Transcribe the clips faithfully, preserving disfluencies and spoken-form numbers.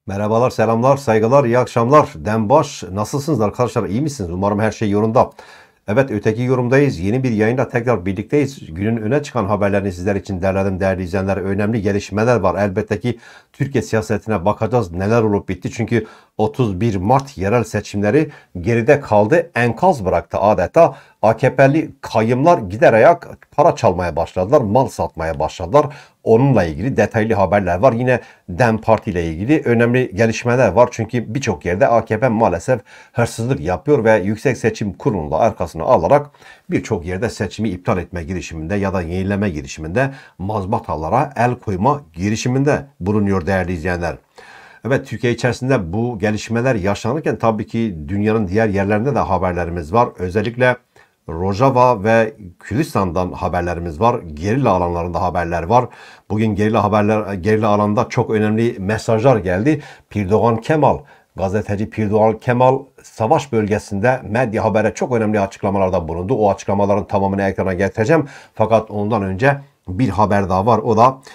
Merhabalar, selamlar, saygılar, iyi akşamlar. Dembaş, nasılsınız arkadaşlar? İyi misiniz? Umarım her şey yolunda. Evet, öteki yorumdayız. Yeni bir yayında tekrar birlikteyiz. Günün öne çıkan haberlerini sizler için derledim değerli izleyenler. Önemli gelişmeler var. Elbette ki Türkiye siyasetine bakacağız. Neler olup bitti. Çünkü otuz bir Mart yerel seçimleri geride kaldı. Enkaz bıraktı adeta. A K P'li kayımlar gider ayak para çalmaya başladılar. Mal satmaya başladılar. Onunla ilgili detaylı haberler var. Yine DEM Parti ile ilgili önemli gelişmeler var. Çünkü birçok yerde A K P maalesef hırsızlık yapıyor ve Yüksek Seçim Kurulu'nu da arkasına alarak birçok yerde seçimi iptal etme girişiminde ya da yenileme girişiminde mazbatalara el koyma girişiminde bulunuyor değerli izleyenler. Evet, Türkiye içerisinde bu gelişmeler yaşanırken tabii ki dünyanın diğer yerlerinde de haberlerimiz var. Özellikle Rojava ve Kürdistan'dan haberlerimiz var. Gerilla alanlarında haberler var. Bugün gerilla haberler, gerilla alanda çok önemli mesajlar geldi. Pirdoğan Kemal, gazeteci Pirdoğan Kemal savaş bölgesinde medya habere çok önemli açıklamalarda bulundu. O açıklamaların tamamını ekrana getireceğim. Fakat ondan önce bir haber daha var. O da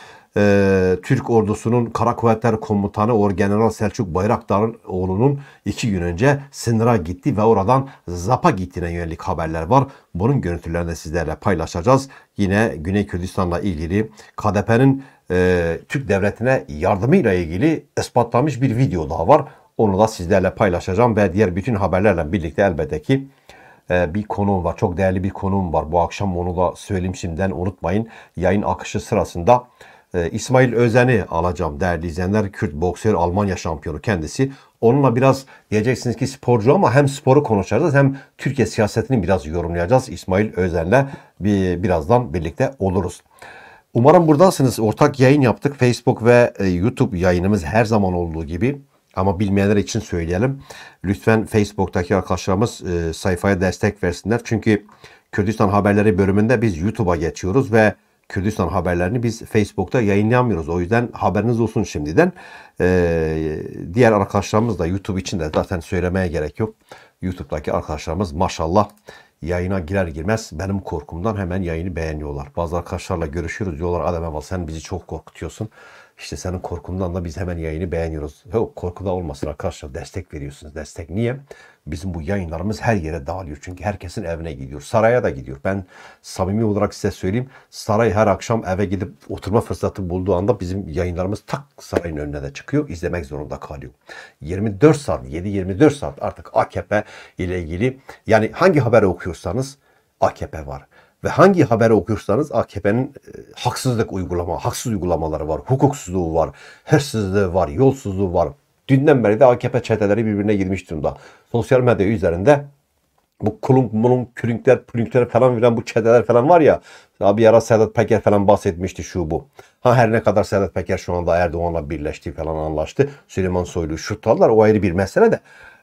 e, Türk ordusunun Kara Kuvvetler Komutanı Orgeneral Selçuk Bayraktar'ın oğlunun iki gün önce sınıra gitti ve oradan Zap'a gittiğine yönelik haberler var. Bunun görüntülerini de sizlerle paylaşacağız. Yine Güney Kürdistan'la ilgili K D P'nin e, Türk devletine yardımıyla ilgili ispatlanmış bir video daha var. Onu da sizlerle paylaşacağım ve diğer bütün haberlerle birlikte elbette ki e, bir konuğum var. Çok değerli bir konuğum var. Bu akşam onu da söyleyeyim şimdiden unutmayın. Yayın akışı sırasında e, İsmail Özen'i alacağım değerli izleyenler. Kürt boksör, Almanya şampiyonu kendisi. Onunla biraz diyeceksiniz ki sporcu ama hem sporu konuşacağız hem Türkiye siyasetini biraz yorumlayacağız. İsmail Özen'le bir, birazdan birlikte oluruz. Umarım buradasınız. Ortak yayın yaptık. Facebook ve e, YouTube yayınımız her zaman olduğu gibi. Ama bilmeyenler için söyleyelim. Lütfen Facebook'taki arkadaşlarımız e, sayfaya destek versinler. Çünkü Kürdistan Haberleri bölümünde biz YouTube'a geçiyoruz ve Kürdistan haberlerini biz Facebook'ta yayınlayamıyoruz. O yüzden haberiniz olsun şimdiden. E, diğer arkadaşlarımız da YouTube için de zaten söylemeye gerek yok. YouTube'daki arkadaşlarımız maşallah yayına girer girmez benim korkumdan hemen yayını beğeniyorlar. Bazı arkadaşlarla görüşüyoruz, diyorlar Adem Eval sen bizi çok korkutuyorsun. İşte senin korkundan da biz hemen yayını beğeniyoruz. Yok, korku da olmasın arkadaşlar, destek veriyorsunuz. Destek niye? Bizim bu yayınlarımız her yere dağılıyor. Çünkü herkesin evine gidiyor. Saraya da gidiyor. Ben samimi olarak size söyleyeyim. Saray her akşam eve gidip oturma fırsatı bulduğu anda bizim yayınlarımız tak sarayın önüne de çıkıyor. İzlemek zorunda kalıyor. yirmi dört saat, yedi yirmi dört saat artık A K P ile ilgili, yani hangi haberi okuyorsanız A K P var. Ve hangi haberi okuyorsanız A K P'nin e, haksızlık uygulama, haksız uygulamaları var, hukuksuzluğu var, hırsızlığı var, yolsuzluğu var. Dünden beri de A K P çeteleri birbirine girmiş durumda. Sosyal medya üzerinde bu kulun, bunun külünkler, pülünkler falan veren bu çeteler falan var ya. Bir ara Sedat Peker falan bahsetmişti şu bu. Ha her ne kadar Sedat Peker şu anda Erdoğan'la birleşti falan anlaştı. Süleyman Soylu'yu şutladılar. O ayrı bir mesele de.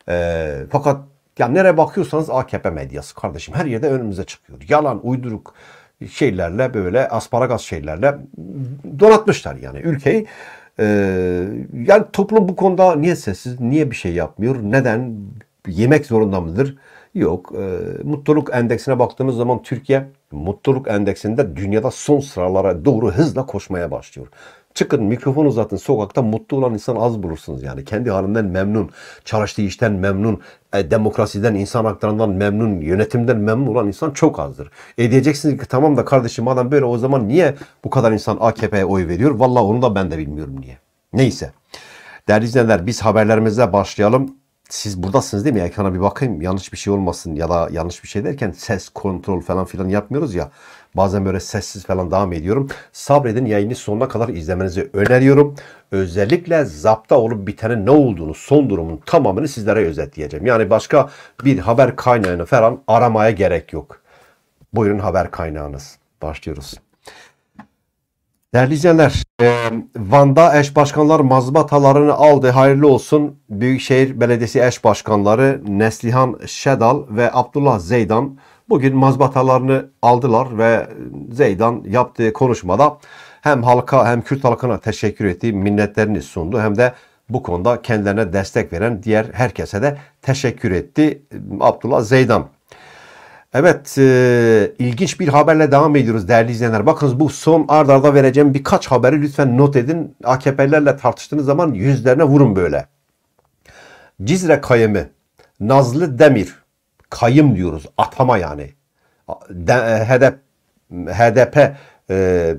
E, fakat ya nereye bakıyorsanız A K P medyası kardeşim her yerde önümüze çıkıyor. Yalan, uyduruk şeylerle böyle asparagas şeylerle donatmışlar yani ülkeyi. Ee, yani toplum bu konuda niye sessiz, niye bir şey yapmıyor, neden, yemek zorunda mıdır? Yok. Ee, mutluluk endeksine baktığımız zaman Türkiye mutluluk endeksinde dünyada son sıralara doğru hızla koşmaya başlıyor. Çıkın mikrofon uzatın sokakta, mutlu olan insan az bulursunuz yani. Kendi halinden memnun, çalıştığı işten memnun, e, demokrasiden, insan haklarından memnun, yönetimden memnun olan insan çok azdır. E diyeceksiniz ki tamam da kardeşim madem böyle o zaman niye bu kadar insan A K P'ye oy veriyor? Vallahi onu da ben de bilmiyorum niye. Neyse. Değerli izleyenler, biz haberlerimize başlayalım. Siz buradasınız değil mi? Ekrana bir bakayım. Yanlış bir şey olmasın ya da yanlış bir şey derken ses kontrol falan filan yapmıyoruz ya. Bazen böyle sessiz falan devam ediyorum. Sabredin, yayını sonuna kadar izlemenizi öneriyorum. Özellikle Zap'ta olup bitenin ne olduğunu, son durumun tamamını sizlere özetleyeceğim. Yani başka bir haber kaynağını falan aramaya gerek yok. Buyurun haber kaynağınız. Başlıyoruz. Değerli izleyenler, e, Van'da eş başkanlar mazbatalarını aldı. Hayırlı olsun. Büyükşehir Belediyesi eş başkanları Neslihan Şedal ve Abdullah Zeydan bugün mazbatalarını aldılar ve Zeydan yaptığı konuşmada hem halka hem Kürt halkına teşekkür etti, minnetlerini sundu hem de bu konuda kendilerine destek veren diğer herkese de teşekkür etti Abdullah Zeydan. Evet, e, ilginç bir haberle devam ediyoruz değerli izleyenler. Bakınız bu son ard arda vereceğim birkaç haberi lütfen not edin. A K P'lilerle tartıştığınız zaman yüzlerine vurun böyle. Cizre Kayımı, Nazlı Demir, kayım diyoruz, atama yani. De, H D P, H D P e,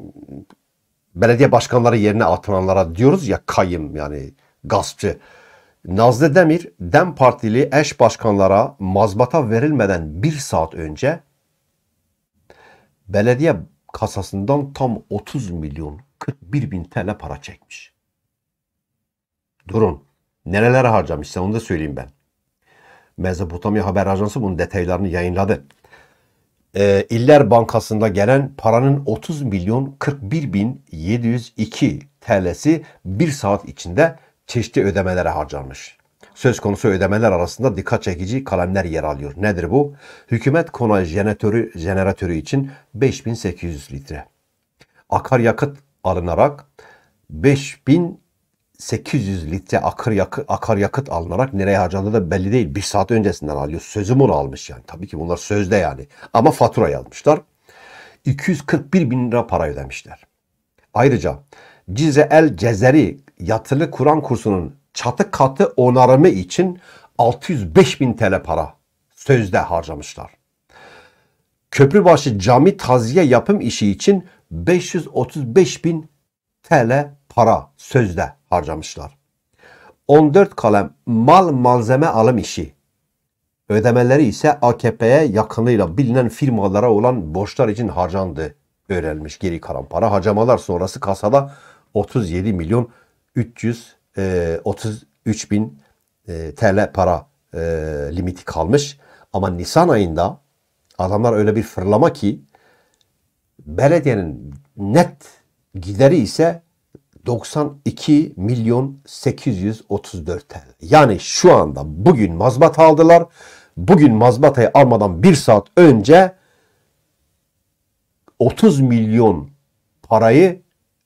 belediye başkanları yerine atananlara diyoruz ya kayım yani gaspçı. Nazlı Demir, DEM Partili eş başkanlara mazbata verilmeden bir saat önce belediye kasasından tam otuz milyon kırk bir bin T L para çekmiş. Durun. Nerelere harcamışsa onu da söyleyeyim ben. Mezopotamya Haber Ajansı bunun detaylarını yayınladı. Ee, İller Bankası'nda gelen paranın otuz milyon kırk bir bin yedi yüz iki T L'si bir saat içinde çeşitli ödemelere harcanmış. Söz konusu ödemeler arasında dikkat çekici kalemler yer alıyor. Nedir bu? Hükümet konağı jeneratörü, jeneratörü için beş bin sekiz yüz litre. Akaryakıt alınarak beş bin sekiz yüz litre akaryakıt, akaryakıt alınarak nereye harcandığı da belli değil. Bir saat öncesinden alıyor. Sözüm onu almış yani. Tabii ki bunlar sözde yani. Ama fatura yazmışlar. iki yüz kırk bir bin lira para ödemişler. Ayrıca Cizre El Cezeri yatılı Kur'an kursunun çatı katı onarımı için altı yüz beş bin T L para sözde harcamışlar. Köprübaşı cami taziye yapım işi için beş yüz otuz beş bin T L para sözde harcamışlar. on dört kalem mal malzeme alım işi. Ödemeleri ise A K P'ye yakınıyla bilinen firmalara olan borçlar için harcandı öğrenilmiş. Geri kalan para harcamalar sonrası kasada otuz yedi milyon üç yüz otuz üç bin T L para e, limiti kalmış. Ama Nisan ayında adamlar öyle bir fırlama ki belediyenin net gideri ise doksan iki milyon sekiz yüz otuz dört T L. Yani şu anda bugün mazbata aldılar. Bugün mazbatayı almadan bir saat önce otuz milyon parayı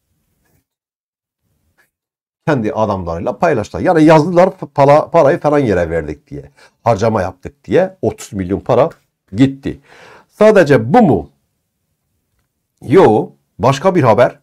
kendi adamlarıyla paylaştılar. Yani yazdılar para, parayı falan yere verdik diye. Harcama yaptık diye otuz milyon para gitti. Sadece bu mu? Yok. Başka bir haber.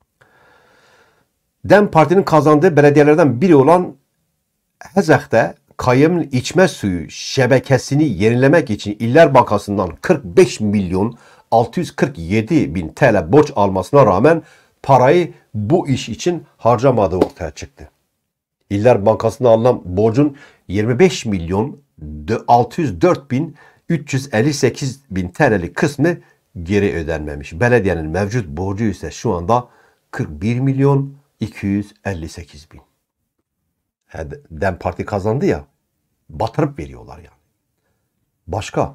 DEM Parti'nin kazandığı belediyelerden biri olan Hezek'te kayımın içme suyu şebekesini yenilemek için İller Bankası'ndan kırk beş milyon altı yüz kırk yedi bin T L borç almasına rağmen parayı bu iş için harcamadığı ortaya çıktı. İller Bankası'na alınan borcun yirmi beş milyon altı yüz dört bin üç yüz elli sekiz bin T L'lik kısmı geri ödenmemiş. Belediyenin mevcut borcu ise şu anda kırk bir milyon iki yüz elli sekiz bin. DEM Parti kazandı ya, batırıp veriyorlar yani. Başka.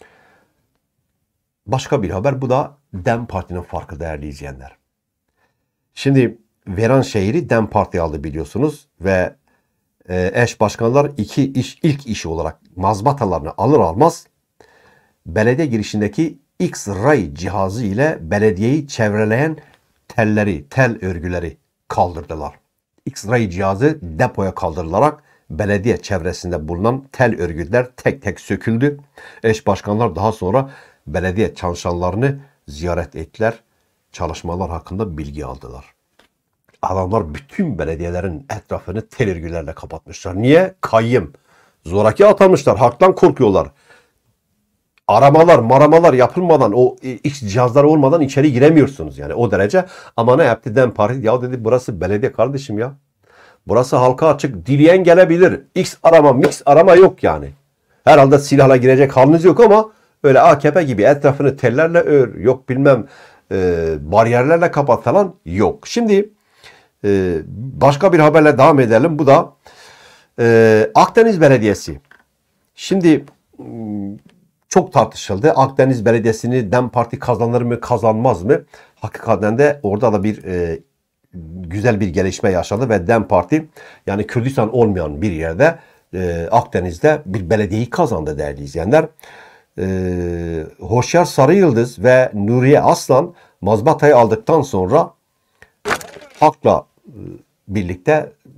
Başka bir haber, bu da DEM Parti'nin farkı değerli izleyenler. Şimdi Veranşehir'i DEM Parti aldı biliyorsunuz ve e, eş başkanlar iki iş ilk işi olarak mazbatalarını alır almaz belediye girişindeki X-ray cihazı ile belediyeyi çevreleyen telleri, tel örgüleri kaldırdılar. X-ray cihazı depoya kaldırılarak belediye çevresinde bulunan tel örgüler tek tek söküldü. Eş başkanlar daha sonra belediye çalışanlarını ziyaret ettiler. Çalışmalar hakkında bilgi aldılar. Adamlar bütün belediyelerin etrafını tel örgülerle kapatmışlar. Niye? Kayyım. Zoraki atamışlar. Halktan korkuyorlar. Aramalar, maramalar yapılmadan, o X cihazlar olmadan içeri giremiyorsunuz yani o derece. Ama ne yaptı DEM Parti? Ya dedi burası belediye kardeşim ya. Burası halka açık. Dileyen gelebilir. X arama, mix arama yok yani. Herhalde silahla girecek haliniz yok ama öyle A K P gibi etrafını tellerle ör, yok bilmem e, bariyerlerle kapat falan yok. Şimdi e, başka bir haberle devam edelim. Bu da e, Akdeniz Belediyesi. Şimdi çok tartışıldı. Akdeniz Belediyesi'ni DEM Parti kazanır mı, kazanmaz mı? Hakikaten de orada da bir e, güzel bir gelişme yaşadı ve DEM Parti yani Kürdistan olmayan bir yerde e, Akdeniz'de bir belediyeyi kazandı değerli izleyenler. E, Hoşyar Sarıyıldız ve Nuriye Aslan mazbatayı aldıktan sonra halkla birlikte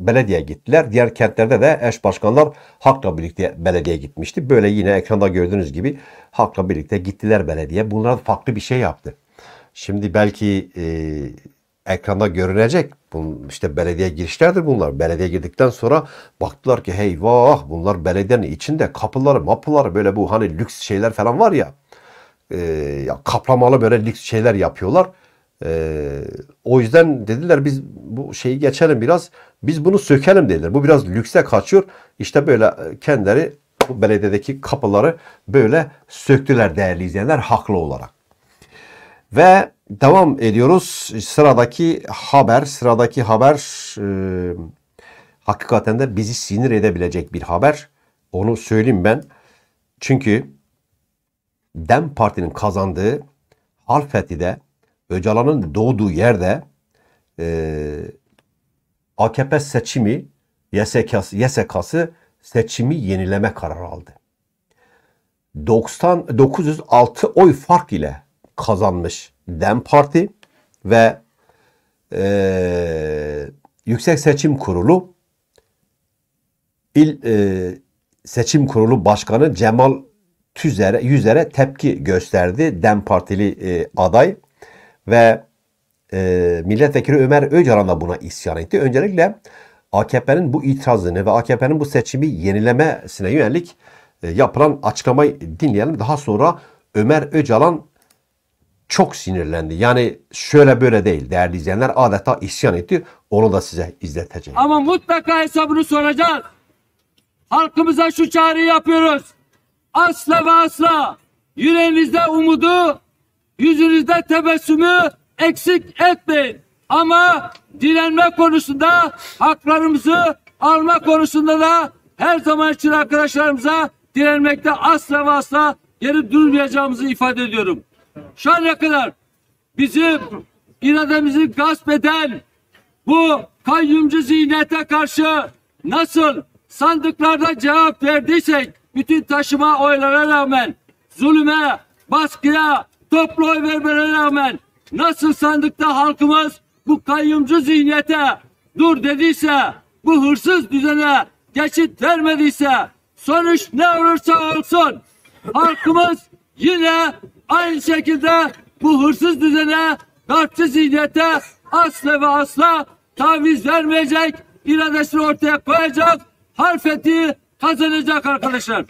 belediye gittiler. Diğer kentlerde de eş başkanlar halkla birlikte belediye gitmişti. Böyle yine ekranda gördüğünüz gibi halkla birlikte gittiler belediye. Bunlar farklı bir şey yaptı. Şimdi belki e, ekranda görünecek. Bunun işte belediye girişlerdir bunlar. Belediye girdikten sonra baktılar ki hey vah, bunlar belediyenin içinde kapıları mapıları böyle bu hani lüks şeyler falan var ya. E, ya kaplamalı böyle lüks şeyler yapıyorlar. E, o yüzden dediler biz bu şeyi geçelim biraz. Biz bunu sökelim dediler. Bu biraz lükse kaçıyor. İşte böyle kendileri bu belediyedeki kapıları böyle söktüler değerli izleyenler, haklı olarak. Ve devam ediyoruz. Sıradaki haber, sıradaki haber e, hakikaten de bizi sinir edebilecek bir haber. Onu söyleyeyim ben. Çünkü DEM Parti'nin kazandığı Halfeti'de, Öcalan'ın doğduğu yerde e, A K P seçimi, Y S K'sı, Y S K'sı seçimi yenileme kararı aldı. doksan dokuz yüz altı oy fark ile kazanmış DEM Parti ve e, Yüksek Seçim Kurulu İl e, Seçim Kurulu Başkanı Cemal Tüzer'e yüzere tepki gösterdi DEM Partili e, aday ve e, Milletvekili Ömer Öcalan da buna isyan etti. Öncelikle A K P'nin bu itirazını ve A K P'nin bu seçimi yenilemesine yönelik e, yapılan açıklamayı dinleyelim. Daha sonra Ömer Öcalan çok sinirlendi. Yani şöyle böyle değil değerli izleyenler, adeta isyan etti. Onu da size izleteceğim. Ama mutlaka hesabını soracağız. Halkımıza şu çağrıyı yapıyoruz. Asla ve asla yüreğinizde umudu, yüzünüzde tebessümü eksik etmeyin. Ama direnme konusunda, haklarımızı alma konusunda da her zaman için arkadaşlarımıza direnmekte asla ve asla geri durmayacağımızı ifade ediyorum. Şu ana kadar bizim irademizi gasp eden bu kayyumcu zihniyete karşı nasıl sandıklarda cevap verdiysek, bütün taşıma oylara rağmen, zulüme, baskıya, toplu oy vermelere rağmen nasıl sandıkta halkımız bu kayyumcu zihniyete dur dediyse, bu hırsız düzene geçit vermediyse, sonuç ne olursa olsun halkımız yine aynı şekilde bu hırsız düzene, darpçı zihniyete asla ve asla taviz vermeyecek, iradesini ortaya koyacak, Halfeti kazanacak arkadaşlar.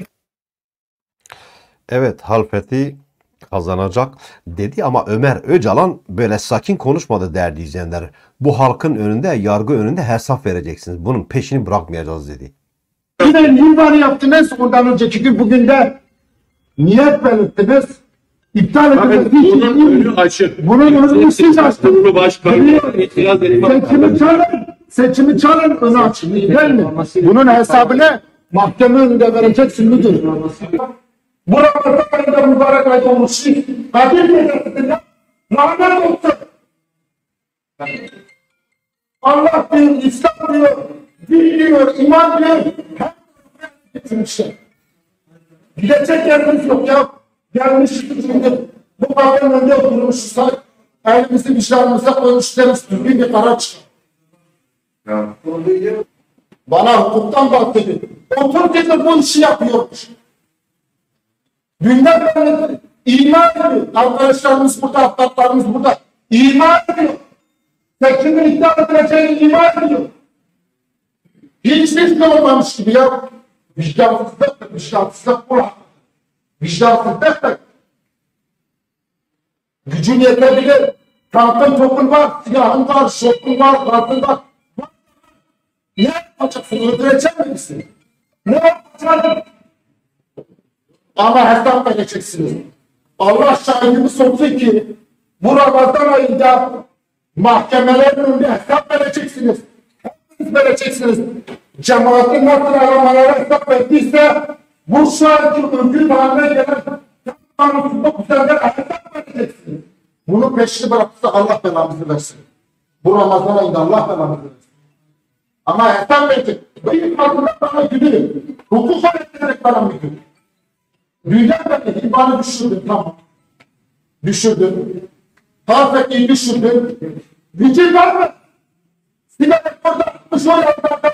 Evet, Halfeti kazanacak dedi ama Ömer Öcalan böyle sakin konuşmadı değerli izleyenler. Bu halkın önünde, yargı önünde hesap vereceksiniz. Bunun peşini bırakmayacağız dedi. Yine yılbaşı yaptınız, ondan önceki gün bugün de niyet belirttiniz. İptal edilmesi için bunun önü açık. Bunun önünü siz açtınız. Seçimi çalın, seçimi çalın, önü açık. Değil mi? Bunun hesabını mahkeme önünde vereceksin müdür. Burada da mübarek ayda olmuş. Kadir Meclisi'nde lanet olsun. Allah diyor, İslam diyor, din diyor, iman diyor. Her getirmişler. Gidecek yerimiz yok ya. Gelmişiz şimdi. Bu kahvenin önünde oturmuşsak elimizi vicdanımıza koymuşlarız. Düzgün bir karar çıkar. Bana hukuktan bahsediyor. Otur dedi bu işi yapıyormuş. Dünden beri iman ediyor. Arkadaşlarımız burada, avukatlarımız burada. İman ediyor. Seçimin iddia edileceğini iman ediyor. Hiçbir şey olmamış gibi ya. Vicdansızlık, vicdansızlık bu. Vicdansızlık da. Gücün yetebilir. Tankın topun var, silahın var, şokun var, gazın var. Ne yapacaksın? Öldürecek misin? Ne yapacaksın? Ama hesap vereceksiniz. Allah şahidimiz olsun ki bu Ramazan ayında mahkemelerin önünde hesap vereceksiniz. Hepiniz vereceksiniz. Cemaatin nasıl aramalara hesap verdiyse bu şu anki örgüt haline gelen kanununda bu sefer hesap vereceksiniz. Bunu peşini bırakırsa Allah belamızı versin. Bu Ramazan ayında Allah belamızı versin. Ama hesap verecek. Benim aklımda bana gülüyor. Hukuk öğretmenek bana mı gülüyor? Dünya beni imanı düşürdün, tamam. Düşürdün. Halfeti'yi düşürdün. Vicil var mı? Silah orada atmış o yanlarda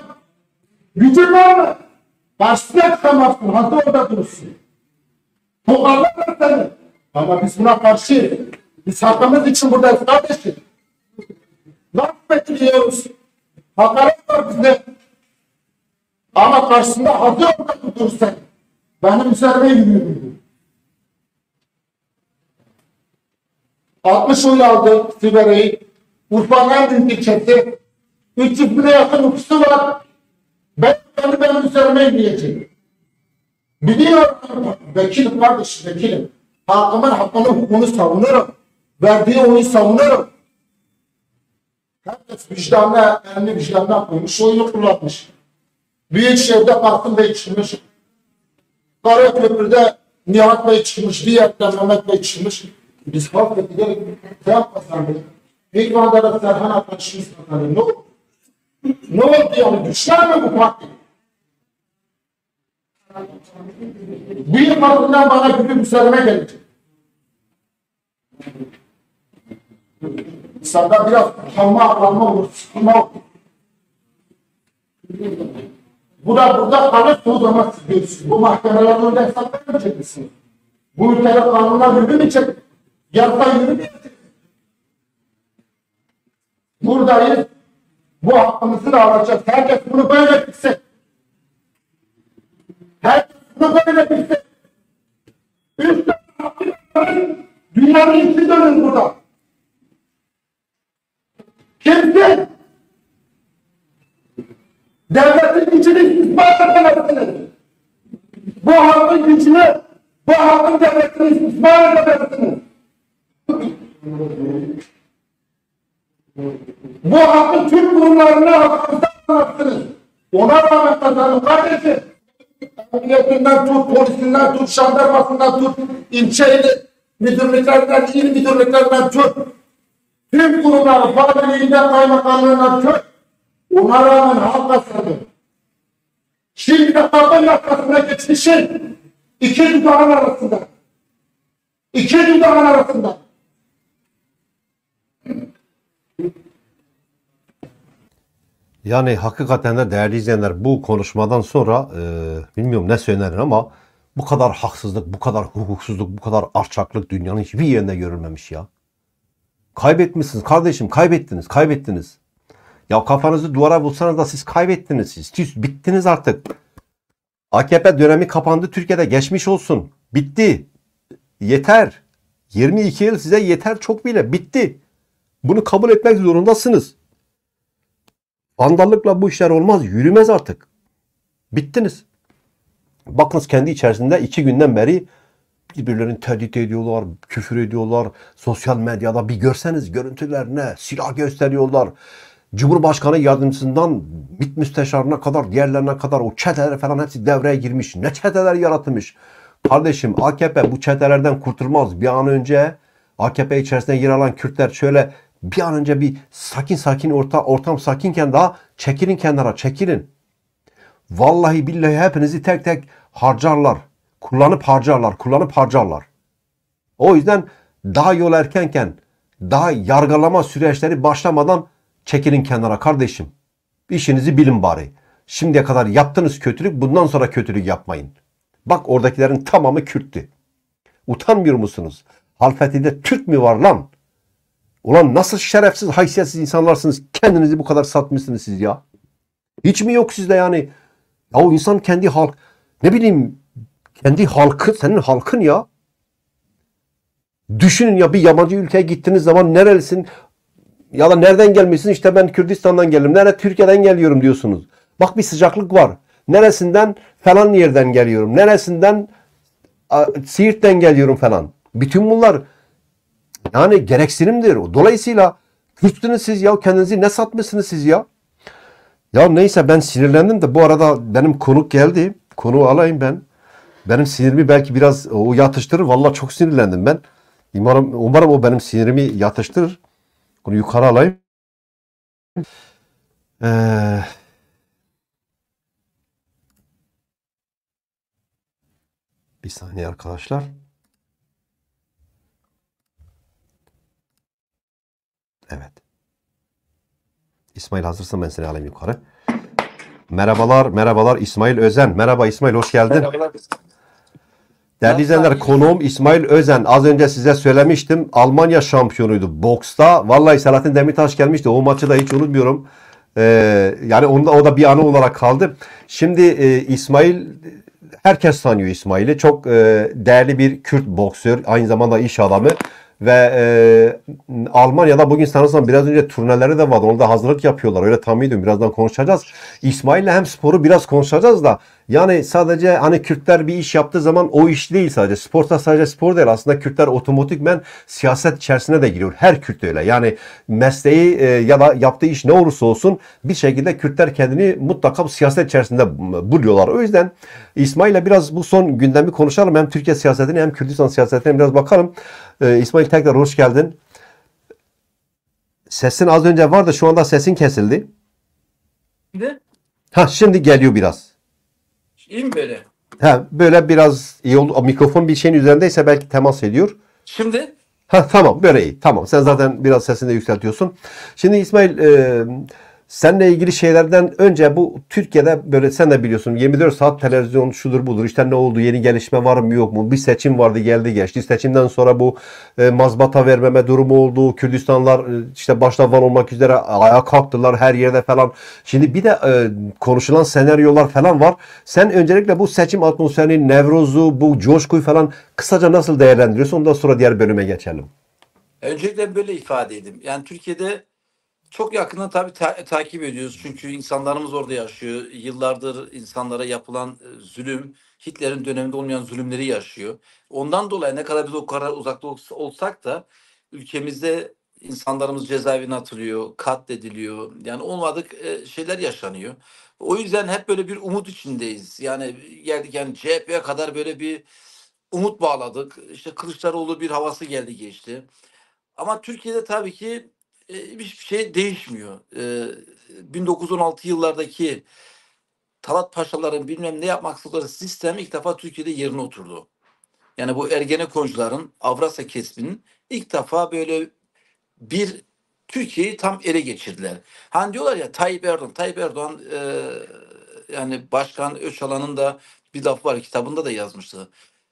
var mı? Karşısına çıkamazsın. Hazır orada durursun. Toparlarlar seni. Ama biz buna karşı, biz hakkımız için buradayız kardeşim. Laf bekliyoruz. Hakaret var bizde. Ama karşısında hazır orada durursan, benim üzerime yürüyorum. altmış oy aldı Sivere'yi. Urfa'nın en büyük ilçesi. üç yüz bine yakın nüfusu var. Ben beni benim üzerime yürüyeceğim. Biliyorum. Vekilim kardeşim, vekilim. Halkımın hakkını, hukukunu savunurum. Verdiği oyu savunurum. Herkes vicdanına, elini vicdanına koymuş, oyunu kullanmış. Büyükşehir'de Kasım Bey çıkmış. Karaköprü'de Nihat Bey çıkmış, Diyet'te Mehmet Bey çıkmış. Biz halk etkileri sen kazandık. İlk anda da Serhan arkadaşımız kazandı. Ne oldu? Ne oldu yani? Güçler mi bu parti? Bir partinden bana gülüp üzerime gelecek. İnsanda biraz utanma, aklanma olur, sıkılma olur. Bu da burada kalırsa o zaman siz görürsünüz. Bu mahkemelerden önünde hesap vermeyecek misiniz? Bu ülkede kanunlar yürümeyecek. Yargıda yürümeyecek. Buradayız. Bu hakkımızı da alacağız. Herkes bunu böyle bilsin. Herkes bunu böyle bilsin. Üç tane dünyanın içi dönün burada. Kimse devletin gücünü ispat edemezsiniz. Bu halkın gücünü, bu halkın devletini ispat edemezsiniz. Bu halkın Türk kurumlarını hakkınızda anlattınız. Ona rağmen kazanın kardeşim. Emniyetinden tut, polisinden tut, jandarmasından tut, ilçe müdürlüklerinden, il müdürlüklerinden tut. Tüm kurumları, valiliğinden, kaymakamlığından tut. Ona rağmen halk kazandı. Şimdi de kapın yakasına geçmişin iki dudağın arasında. İki dudağın arasında. Yani hakikaten de değerli izleyenler bu konuşmadan sonra e, bilmiyorum ne söylenir ama bu kadar haksızlık, bu kadar hukuksuzluk, bu kadar alçaklık dünyanın hiçbir yerinde görülmemiş ya. Kaybetmişsiniz kardeşim, kaybettiniz, kaybettiniz. Ya kafanızı duvara vursanız da siz kaybettiniz. Siz, siz bittiniz artık. A K P dönemi kapandı Türkiye'de, geçmiş olsun. Bitti. Yeter. yirmi iki yıl size yeter çok bile. Bitti. Bunu kabul etmek zorundasınız. Vandallıkla bu işler olmaz. Yürümez artık. Bittiniz. Bakınız kendi içerisinde iki günden beri birbirlerini tehdit ediyorlar, küfür ediyorlar. Sosyal medyada bir görseniz görüntülerine silah gösteriyorlar. Cumhurbaşkanı yardımcısından MİT müsteşarına kadar, diğerlerine kadar o çeteler falan hepsi devreye girmiş. Ne çeteler yaratılmış. Kardeşim A K P bu çetelerden kurtulmaz. Bir an önce A K P içerisinde yer alan Kürtler şöyle bir an önce bir sakin sakin orta, ortam sakinken daha çekilin kenara, çekilin. Vallahi billahi hepinizi tek tek harcarlar. Kullanıp harcarlar, kullanıp harcarlar. O yüzden daha yol erkenken, daha yargılama süreçleri başlamadan çekilin kenara kardeşim. İşinizi bilin bari. Şimdiye kadar yaptığınız kötülük, bundan sonra kötülük yapmayın. Bak oradakilerin tamamı Kürttü. Utanmıyor musunuz? Halfeti'de Türk mü var lan? Ulan nasıl şerefsiz, haysiyetsiz insanlarsınız. Kendinizi bu kadar satmışsınız siz ya. Hiç mi yok sizde yani? Ya o insan kendi halk, ne bileyim, kendi halkı, senin halkın ya. Düşünün ya, bir yabancı ülkeye gittiğiniz zaman nerelisin? Ya da nereden gelmişsin? İşte ben Kürdistan'dan geldim. Nerede? Türkiye'den geliyorum diyorsunuz. Bak bir sıcaklık var. Neresinden? Falan yerden geliyorum. Neresinden? Siirt'ten geliyorum falan. Bütün bunlar yani gereksinimdir. Dolayısıyla Kürtsünüz siz ya. Kendinizi ne satmışsınız siz ya? Ya neyse, ben sinirlendim de bu arada benim konuk geldi. Konuğu alayım ben. Benim sinirimi belki biraz o yatıştırır. Vallahi çok sinirlendim ben. Umarım, umarım o benim sinirimi yatıştırır. Bunu yukarı alayım. Ee, bir saniye arkadaşlar. Evet. İsmail hazırsan ben seni alayım yukarı. Merhabalar, merhabalar İsmail Özen. Merhaba İsmail, hoş geldin. Merhabalar. Değerli izleyenler, konuğum İsmail Özen. Az önce size söylemiştim. Almanya şampiyonuydu boksta. Vallahi Selahattin Demirtaş gelmişti. O maçı da hiç unutmuyorum. Ee, yani onda, o da bir anı olarak kaldı. Şimdi e, İsmail, herkes tanıyor İsmail'i. Çok e, değerli bir Kürt boksör. Aynı zamanda iş adamı. Ve e, Almanya'da bugün sanırsam biraz önce turneleri de vardı. Orada hazırlık yapıyorlar. Öyle tahmin ediyorum. Birazdan konuşacağız. İsmail'le hem sporu biraz konuşacağız da yani sadece hani Kürtler bir iş yaptığı zaman o iş değil sadece. Sporta sadece spor değil. Aslında Kürtler otomatikmen siyaset içerisine de giriyor. Her Kürt öyle. Yani mesleği e, ya da yaptığı iş ne olursa olsun bir şekilde Kürtler kendini mutlaka bu siyaset içerisinde buluyorlar. O yüzden İsmail'le biraz bu son gündemi konuşalım. Hem Türkiye siyasetine hem Kürdistan siyasetine biraz bakalım. Ee, İsmail, tekrar hoş geldin. Sesin az önce vardı, şu anda sesin kesildi. Şimdi Ha, şimdi geliyor biraz. iyi mi böyle? Ha, böyle biraz iyi oldu. Mikrofon bir şeyin üzerindeyse belki temas ediyor. Şimdi Ha, tamam, böyle iyi. Tamam, sen zaten biraz sesini de yükseltiyorsun. Şimdi İsmail, e, seninle ilgili şeylerden önce bu Türkiye'de böyle sen de biliyorsun yirmi dört saat televizyon şudur budur, işte ne oldu, yeni gelişme var mı yok mu, bir seçim vardı geldi geçti, seçimden sonra bu e, mazbata vermeme durumu oldu, Kürdistanlar e, işte başta Van olmak üzere ayağa kalktılar her yerde falan. Şimdi bir de e, konuşulan senaryolar falan var. Sen öncelikle bu seçim atmosferini, Nevroz'u, bu coşkuyu falan kısaca nasıl değerlendiriyorsun? Ondan sonra diğer bölüme geçelim. öncelikle böyle ifade edeyim. Yani Türkiye'de çok yakından tabii ta- takip ediyoruz. Çünkü insanlarımız orada yaşıyor. Yıllardır insanlara yapılan e, zulüm, Hitler'in döneminde olmayan zulümleri yaşıyor. Ondan dolayı ne kadar biz o kadar uzakta ol- olsak da ülkemizde insanlarımız cezaevine atılıyor, katlediliyor. Yani olmadık e, şeyler yaşanıyor. O yüzden hep böyle bir umut içindeyiz. Yani geldik yani C H P'ye kadar böyle bir umut bağladık. İşte Kılıçdaroğlu bir havası geldi geçti. Ama Türkiye'de tabii ki e, hiçbir şey değişmiyor. E, bin dokuz yüz on altı yıllardaki Talat Paşaların bilmem ne yapmak istedikleri sistem ilk defa Türkiye'de yerine oturdu. Yani bu Ergenekoncuların, Avrasya kesiminin ilk defa böyle bir Türkiye'yi tam ele geçirdiler. Hani diyorlar ya Tayyip Erdoğan, Tayyip Erdoğan e, yani Başkan Öcalan'ın da bir laf var kitabında da yazmıştı.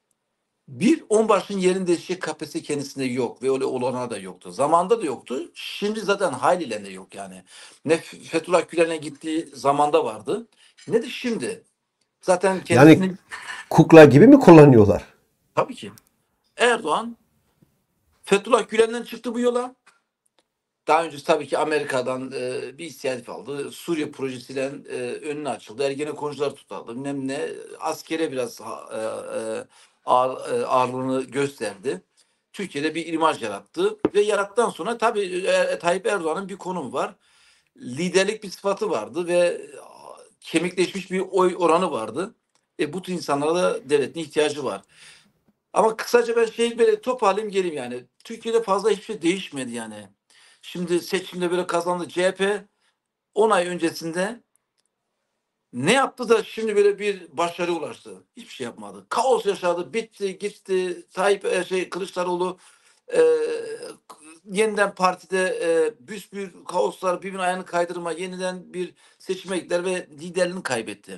Bir onbaşının yerinde değişecek kapasite kendisinde yok ve öyle olanağı da yoktu. Zamanında da yoktu. Şimdi zaten haliyle de yok yani. Ne Fethullah Gülen'e gittiği zamanda vardı ne de şimdi. Zaten Yani kendisini kukla gibi mi kullanıyorlar? tabii ki Erdoğan Fethullah Gülen'den çıktı bu yola. Daha önce tabii ki Amerika'dan e, bir inisiyatif aldı. Suriye projesiyle e, önüne açıldı. Ergenekoncular tutardı. Bilmem ne. Askere biraz ha- e, e, ağır, e, ağırlığını gösterdi. Türkiye'de bir imaj yarattı. Ve yarattıktan sonra tabii e, Tayyip Erdoğan'ın bir konumu var. Liderlik bir sıfatı vardı ve e, kemikleşmiş bir oy oranı vardı. E, bu tür insanlara da devletin ihtiyacı var. Ama kısaca ben şey böyle toparlayayım geleyim yani. Türkiye'de fazla hiçbir şey değişmedi yani. Şimdi seçimde böyle kazandı C H P on ay öncesinde ne yaptı da şimdi böyle bir başarı ulaştı? Hiçbir şey yapmadı. Kaos yaşadı, bitti, gitti. Tayyip e, şey Kılıçdaroğlu e, yeniden partide e, büsbük kaoslar, birbirinin ayağını kaydırma, yeniden bir seçime gittiler ve liderliğini kaybetti.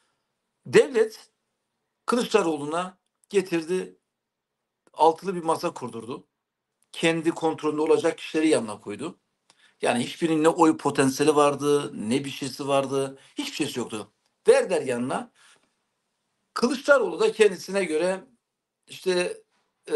Devlet Kılıçdaroğlu'na getirdi, altılı bir masa kurdurdu. Kendi kontrolünde olacak kişileri yanına koydu. Yani hiçbirinin ne oy potansiyeli vardı, ne bir şeysi vardı. Hiçbir şeysi yoktu. Verdiler yanına. Kılıçdaroğlu da kendisine göre işte e,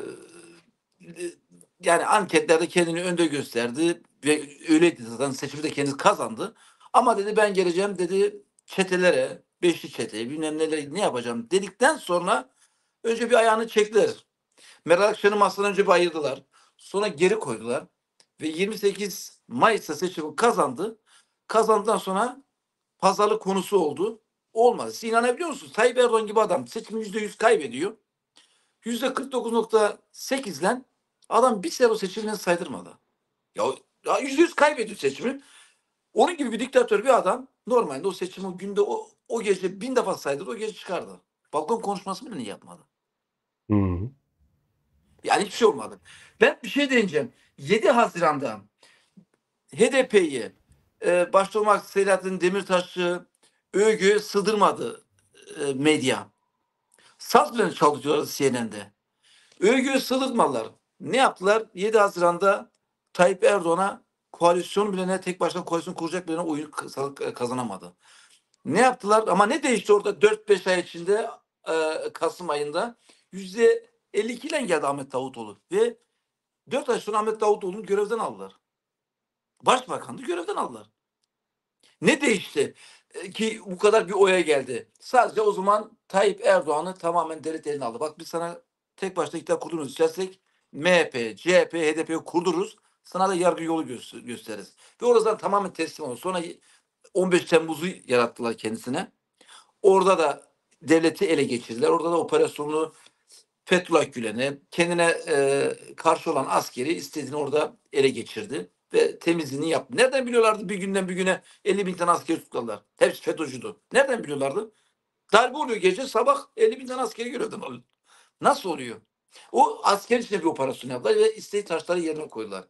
yani anketlerde kendini önde gösterdi ve öyleydi zaten seçimde kendisi kazandı. Ama dedi ben geleceğim dedi çetelere, beşli çeteye bilmem neler ne yapacağım dedikten sonra önce bir ayağını çektiler. Meral Akşener'i masadan önce bir ayırdılar. Sonra geri koydular. Ve yirmi sekiz Mayıs'ta seçimi kazandı. Kazandıktan sonra pazarlık konusu oldu. Olmaz. Siz inanabiliyor musunuz? Tayyip Erdoğan gibi adam seçimi yüzde yüz kaybediyor. yüzde kırk dokuz nokta sekizle adam bir sene o seçimden saydırmadı. Ya, ya yüzde yüz kaybediyor seçimi. Onun gibi bir diktatör bir adam normalde o seçimi günde o, o gece bin defa saydırdı o gece çıkardı. Balkon konuşması bile yapmadı. Hı hı. Yani hiçbir şey olmadı. Ben bir şey değineceğim. yedi Haziran'da H D P'yi e, başta olmak üzere Selahattin Demirtaş'ı övgüye sığdırmadı e, medya. Saz bile çalışıyorlar C N N'de. Övgüye sığdırmadılar. Ne yaptılar? yedi Haziran'da Tayyip Erdoğan'a koalisyon bile ne tek başına koalisyon kuracak bile oyun kazanamadı. Ne yaptılar? Ama ne değişti orada dört beş ay içinde e, Kasım ayında yüzde elli iki ile geldi Ahmet Davutoğlu ve dört ay sonra Ahmet Davutoğlu'nu görevden aldılar. Başbakanlığı görevden aldılar. Ne değişti e, ki bu kadar bir oya geldi? Sadece o zaman Tayyip Erdoğan'ı tamamen devlet eline aldı. Bak biz sana tek başına iktidar kurdururuz istersek M H P, C H P, H D P'yi kurdururuz. Sana da yargı yolu gö- gösteririz. Ve oradan tamamen teslim olur. Sonra on beş Temmuz'u yarattılar kendisine. Orada da devleti ele geçirdiler. Orada da operasyonu Fethullah Gülen'e, kendine e, karşı olan askeri istediğini orada ele geçirdi. Ve temizliğini yaptı. Nereden biliyorlardı bir günden bir güne elli bin tane askeri tutarlar? Hepsi FETÖ'cüydü. Nereden biliyorlardı? Darbe oluyor gece sabah elli bin tane askeri görevden alıyor. Nasıl oluyor? O asker içinde bir operasyon yaptılar ve isteği taşları yerine koydular.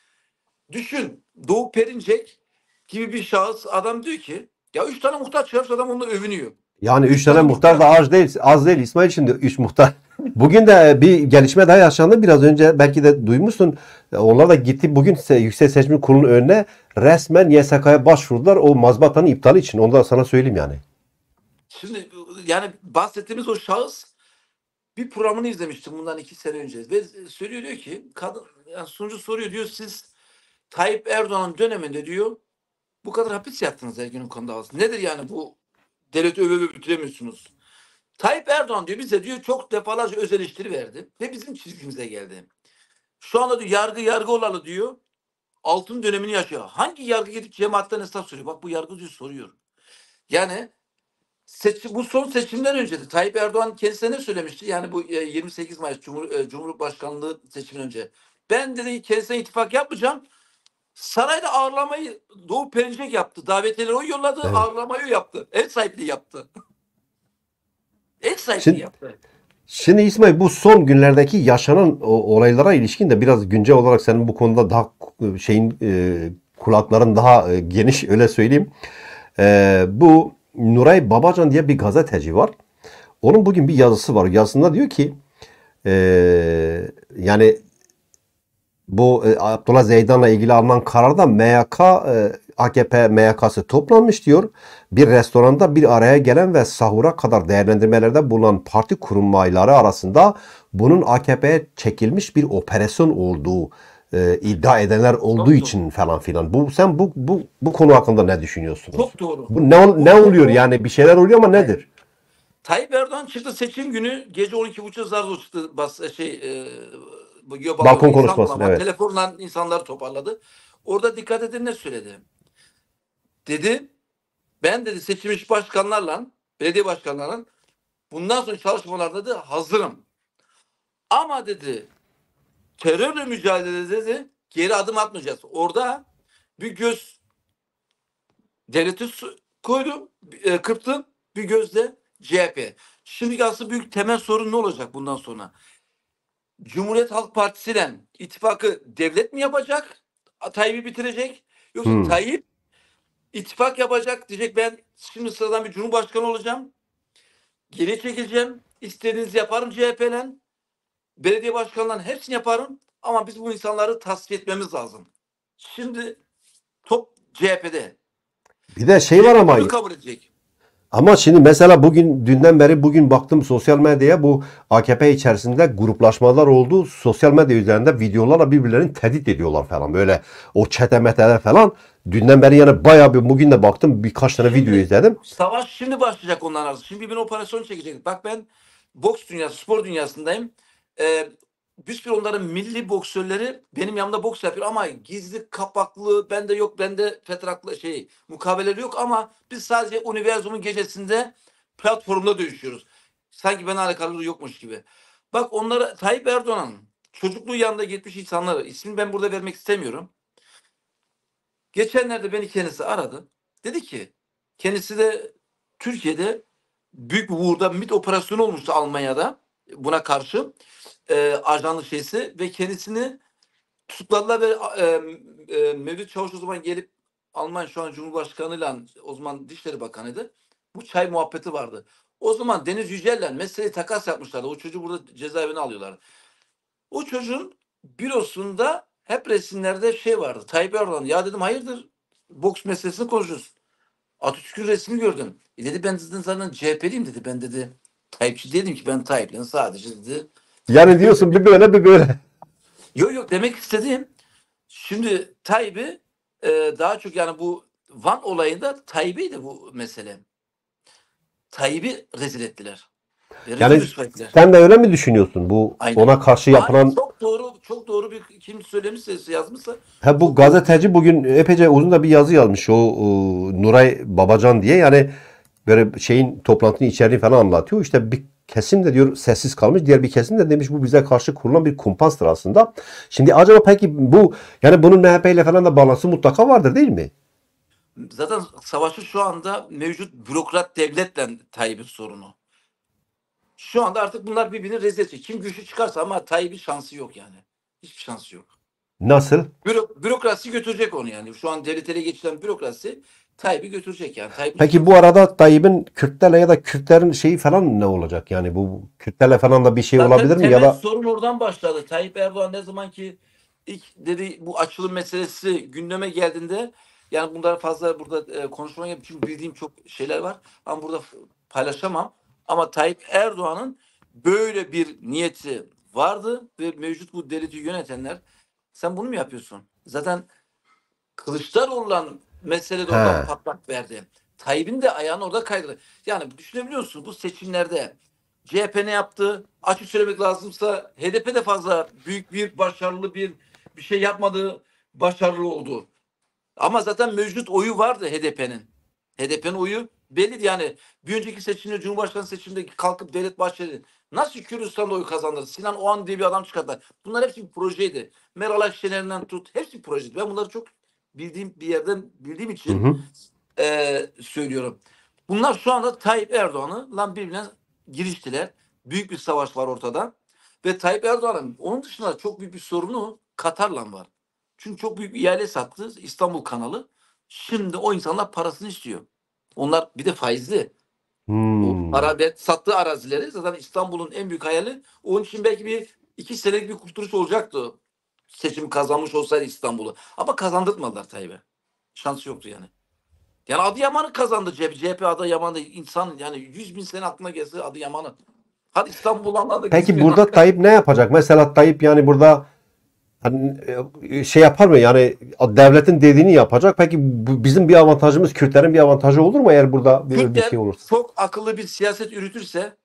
Düşün Doğu Perinçek gibi bir şahıs adam diyor ki ya üç tane muhtar çıkarmış adam onunla övünüyor. Yani üç Üç tane tane muhtar da muhtar. az değil, az değil İsmail, şimdi üç muhtar. Bugün de bir gelişme daha yaşandı. Biraz önce belki de duymuşsun. Onlar da gitti bugün se- Yüksek Seçim Kurulu'nun önüne resmen Y S K'ya başvurdular o mazbatanın iptali için. Onu da sana söyleyeyim yani. Şimdi yani bahsettiğimiz o şahıs bir programını izlemiştim bundan iki sene önce ve söylüyor diyor ki kadın yani sunucu soruyor diyor siz Tayyip Erdoğan'ın döneminde diyor bu kadar hapis yattınız Ergenekon davası. Nedir yani bu devleti öve öve bitiremiyorsunuz. Tayyip Erdoğan diyor bize diyor çok defalarca öz eleştiri verdi ve bizim çizgimize geldi. Şu anda diyor yargı yargı olalı diyor altın dönemini yaşıyor. Hangi yargı gidip cemaatten hesap soruyor? Bak bu yargı diyor soruyor. Yani seçim, bu son seçimden önce de Tayyip Erdoğan kendisine ne söylemişti? Yani bu e, yirmi sekiz Mayıs Cumhur, e, Cumhurbaşkanlığı seçiminden önce. Ben dedi kendisine ittifak yapmayacağım. Sarayda ağırlamayı Doğu Perinçek yaptı. Davetiyeleri o yolladı, Evet. ağırlamayı o yaptı. Ev sahipliği yaptı. Ev sahipliği Şimdi, yaptı. şimdi İsmail, bu son günlerdeki yaşanan o, olaylara ilişkin de biraz güncel olarak senin bu konuda daha e, şeyin e, kulakların daha e, geniş, öyle söyleyeyim. E, bu Nuray Babacan diye bir gazeteci var. Onun bugün bir yazısı var. Yazısında diyor ki e, yani bu e, Abdullah Zeydan'la ilgili alınan kararda M Y K, e, A K P M Y K'sı toplanmış diyor. Bir restoranda bir araya gelen ve sahura kadar değerlendirmelerde bulunan parti kurmayları arasında bunun A K P'ye çekilmiş bir operasyon olduğu e, iddia edenler olduğu Çok için falan filan. Bu sen bu bu bu konu hakkında ne düşünüyorsunuz? Çok doğru. Bu ne ol- ne Bu- oluyor bu- yani, bir şeyler oluyor ama nedir? Tayyip Erdoğan çıktı seçim günü gece on iki buçuk zar zor çıktı bas şey e, bu balkona Balkon insan konuşmasını, bulamadı. evet. Telefonla insanları toparladı. Orada dikkat edin ne söyledi? Dedi ben dedi seçilmiş başkanlarla belediye başkanlarla bundan sonra çalışmalarda da hazırım. Ama dedi terörle mücadelede dedi geri adım atmayacağız. Orada bir göz devleti su- koydu, e, kırptı bir gözle C H P. Şimdi aslında büyük temel sorun ne olacak bundan sonra? Cumhuriyet Halk Partisi ile ittifakı devlet mi yapacak? Tayyip'i bitirecek. Yoksa Hmm. Tayyip ittifak yapacak diyecek ben şimdi sıradan bir cumhurbaşkanı olacağım. Geri çekileceğim. İstediğinizi yaparım C H P'yle. Belediye başkanlarının hepsini yaparım. Ama biz bu insanları tasfiye etmemiz lazım. Şimdi top C H P'de. Bir de şey var C H P ama bunu kabul edecek. Ama şimdi mesela bugün, dünden beri bugün baktım sosyal medyaya, bu A K P içerisinde gruplaşmalar oldu. Sosyal medya üzerinde videolarla birbirlerini tehdit ediyorlar falan. Böyle o çetemeteler falan. Dünden beri yani bayağı bir, bugün de baktım birkaç tane video Şimdi izledim. savaş şimdi başlayacak onların arasında. Şimdi bir operasyon çekecek. Bak ben boks dünyası, spor dünyasındayım. Ee, bir sürü onların milli boksörleri benim yanımda boks yapıyor ama gizli kapaklı bende yok, bende fetraklı şey mukabeleleri yok ama biz sadece Universum'un gecesinde platformda dövüşüyoruz. Sanki ben alakalı yokmuş gibi. Bak onlara Tayyip Erdoğan'ın çocukluğu yanında gitmiş insanları ismini ben burada vermek istemiyorum. Geçenlerde beni kendisi aradı. Dedi ki kendisi de Türkiye'de büyük bir burada MİT operasyonu olmuştu Almanya'da buna karşı e, ajanlık şeysi ve kendisini tutukladılar ve e, e, Mevlüt Çavuş o zaman gelip Alman şu an Cumhurbaşkanıyla o zaman Dışişleri Bakanıydı. Bu çay muhabbeti vardı. O zaman Deniz Yücel'le meseleyi takas yapmışlardı. O çocuğu burada cezaevine alıyorlar. O çocuğun bürosunda hep resimlerde şey vardı. Tayyip Erdoğan. Ya dedim hayırdır? Boks meselesini konuşuyoruz. Atatürk'ün resmini gördüm. E dedi ben dedim zaten C H P'liyim dedi. Ben dedi Tayyipçi dedim ki ben Tayyip'le sadece dedi. Yani diyorsun bir böyle bir böyle. Yok yok demek istediğim şimdi Tayyip'i e, daha çok yani bu Van olayında Tayyip'iydi bu mesele. Tayyip'i rezil ettiler. Ve rezil Yani rüsva ettiler. sen de öyle mi düşünüyorsun? Bu Aynen. ona karşı yapılan Hayır, çok doğru çok doğru bir kim söylemişse yazmışsa ha, bu gazeteci bugün epeyce uzun da bir yazı yazmış o, o Nuray Babacan diye, yani böyle şeyin toplantının içeriğini falan anlatıyor. İşte bir kesim de diyor sessiz kalmış, diğer bir kesim de demiş bu bize karşı kurulan bir kumpanstır aslında. Şimdi acaba peki bu, yani bunun M H P ile falan da bağlantısı mutlaka vardır değil mi? zaten savaşı şu anda mevcut bürokrat devletle Tayyip'in sorunu. Şu anda artık bunlar birbirini rezil edecek. Kim güçlü çıkarsa ama Tayyip'in şansı yok yani. Hiçbir şansı yok. Nasıl? Büro, bürokrasi götürecek onu yani. Şu an devlet ele geçiren bürokrasi Tayyip'i götürecek yani. Tayyip'in Peki şansı bu arada Tayyip'in Kürtlerle ya da Kürtlerin şeyi falan ne olacak? Yani bu Kürtlerle falan da bir şey Zaten olabilir mi? Ya temel da sorun oradan başladı. Tayyip Erdoğan ne zaman ki ilk dedi bu açılım meselesi gündeme geldiğinde yani bundan fazla burada e, konuşmaya çünkü bildiğim çok şeyler var ama burada f- paylaşamam. Ama Tayyip Erdoğan'ın böyle bir niyeti vardı ve mevcut bu devleti yönetenler sen bunu mu yapıyorsun? Zaten Kılıçdaroğlu'la mesele de oradan he. patlak verdi. Tayyip'in de ayağını orada kaydırdı. Yani düşünebiliyor musun bu seçimlerde C H P ne yaptı? Açık söylemek lazımsa H D P de fazla büyük bir başarılı bir bir şey yapmadı. Başarılı oldu. Ama zaten mevcut oyu vardı H D P'nin. H D P'nin oyu belliydi yani. Bir önceki seçimde Cumhurbaşkanı seçiminde kalkıp Devlet Bahçeli nasıl Kürdistan'da oy kazandırdı? Sinan Oğan diye bir adam çıkardı. Bunlar hepsi bir projeydi. Meral Akşener'inden tut. Hepsi bir projeydi. Ben bunları çok bildiğim bir yerden bildiğim Hı için hı. eee, söylüyorum. Bunlar şu anda Tayyip Erdoğan'la birbirine giriştiler. Büyük bir savaş var ortada. Ve Tayyip Erdoğan'ın onun dışında çok büyük bir sorunu Katar'la var. Çünkü çok büyük bir ihale sattı İstanbul kanalı. Şimdi o insanlar parasını istiyor. Onlar bir de faizli. O Hmm. ara, sattığı arazileri zaten İstanbul'un en büyük hayali. Onun için belki bir iki senelik bir kurtuluş olacaktı. Seçim kazanmış olsaydı İstanbul'u. Ama kazandırtmadılar Tayyip'e. Şansı yoktu yani. Yani Adıyaman'ı kazandı C H P. C H P Adıyaman'da insan yani yüz bin sene aklına gelse Adıyaman'ı. Hadi İstanbul'dan da Peki gitsin. burada Tayyip ne yapacak? Mesela Tayyip yani burada hani e, şey yapar mı? Yani devletin dediğini yapacak. Peki bu, bizim bir avantajımız, Kürtlerin bir avantajı olur mu eğer burada bir, bir Kürtler şey olursa? çok akıllı bir siyaset yürütürse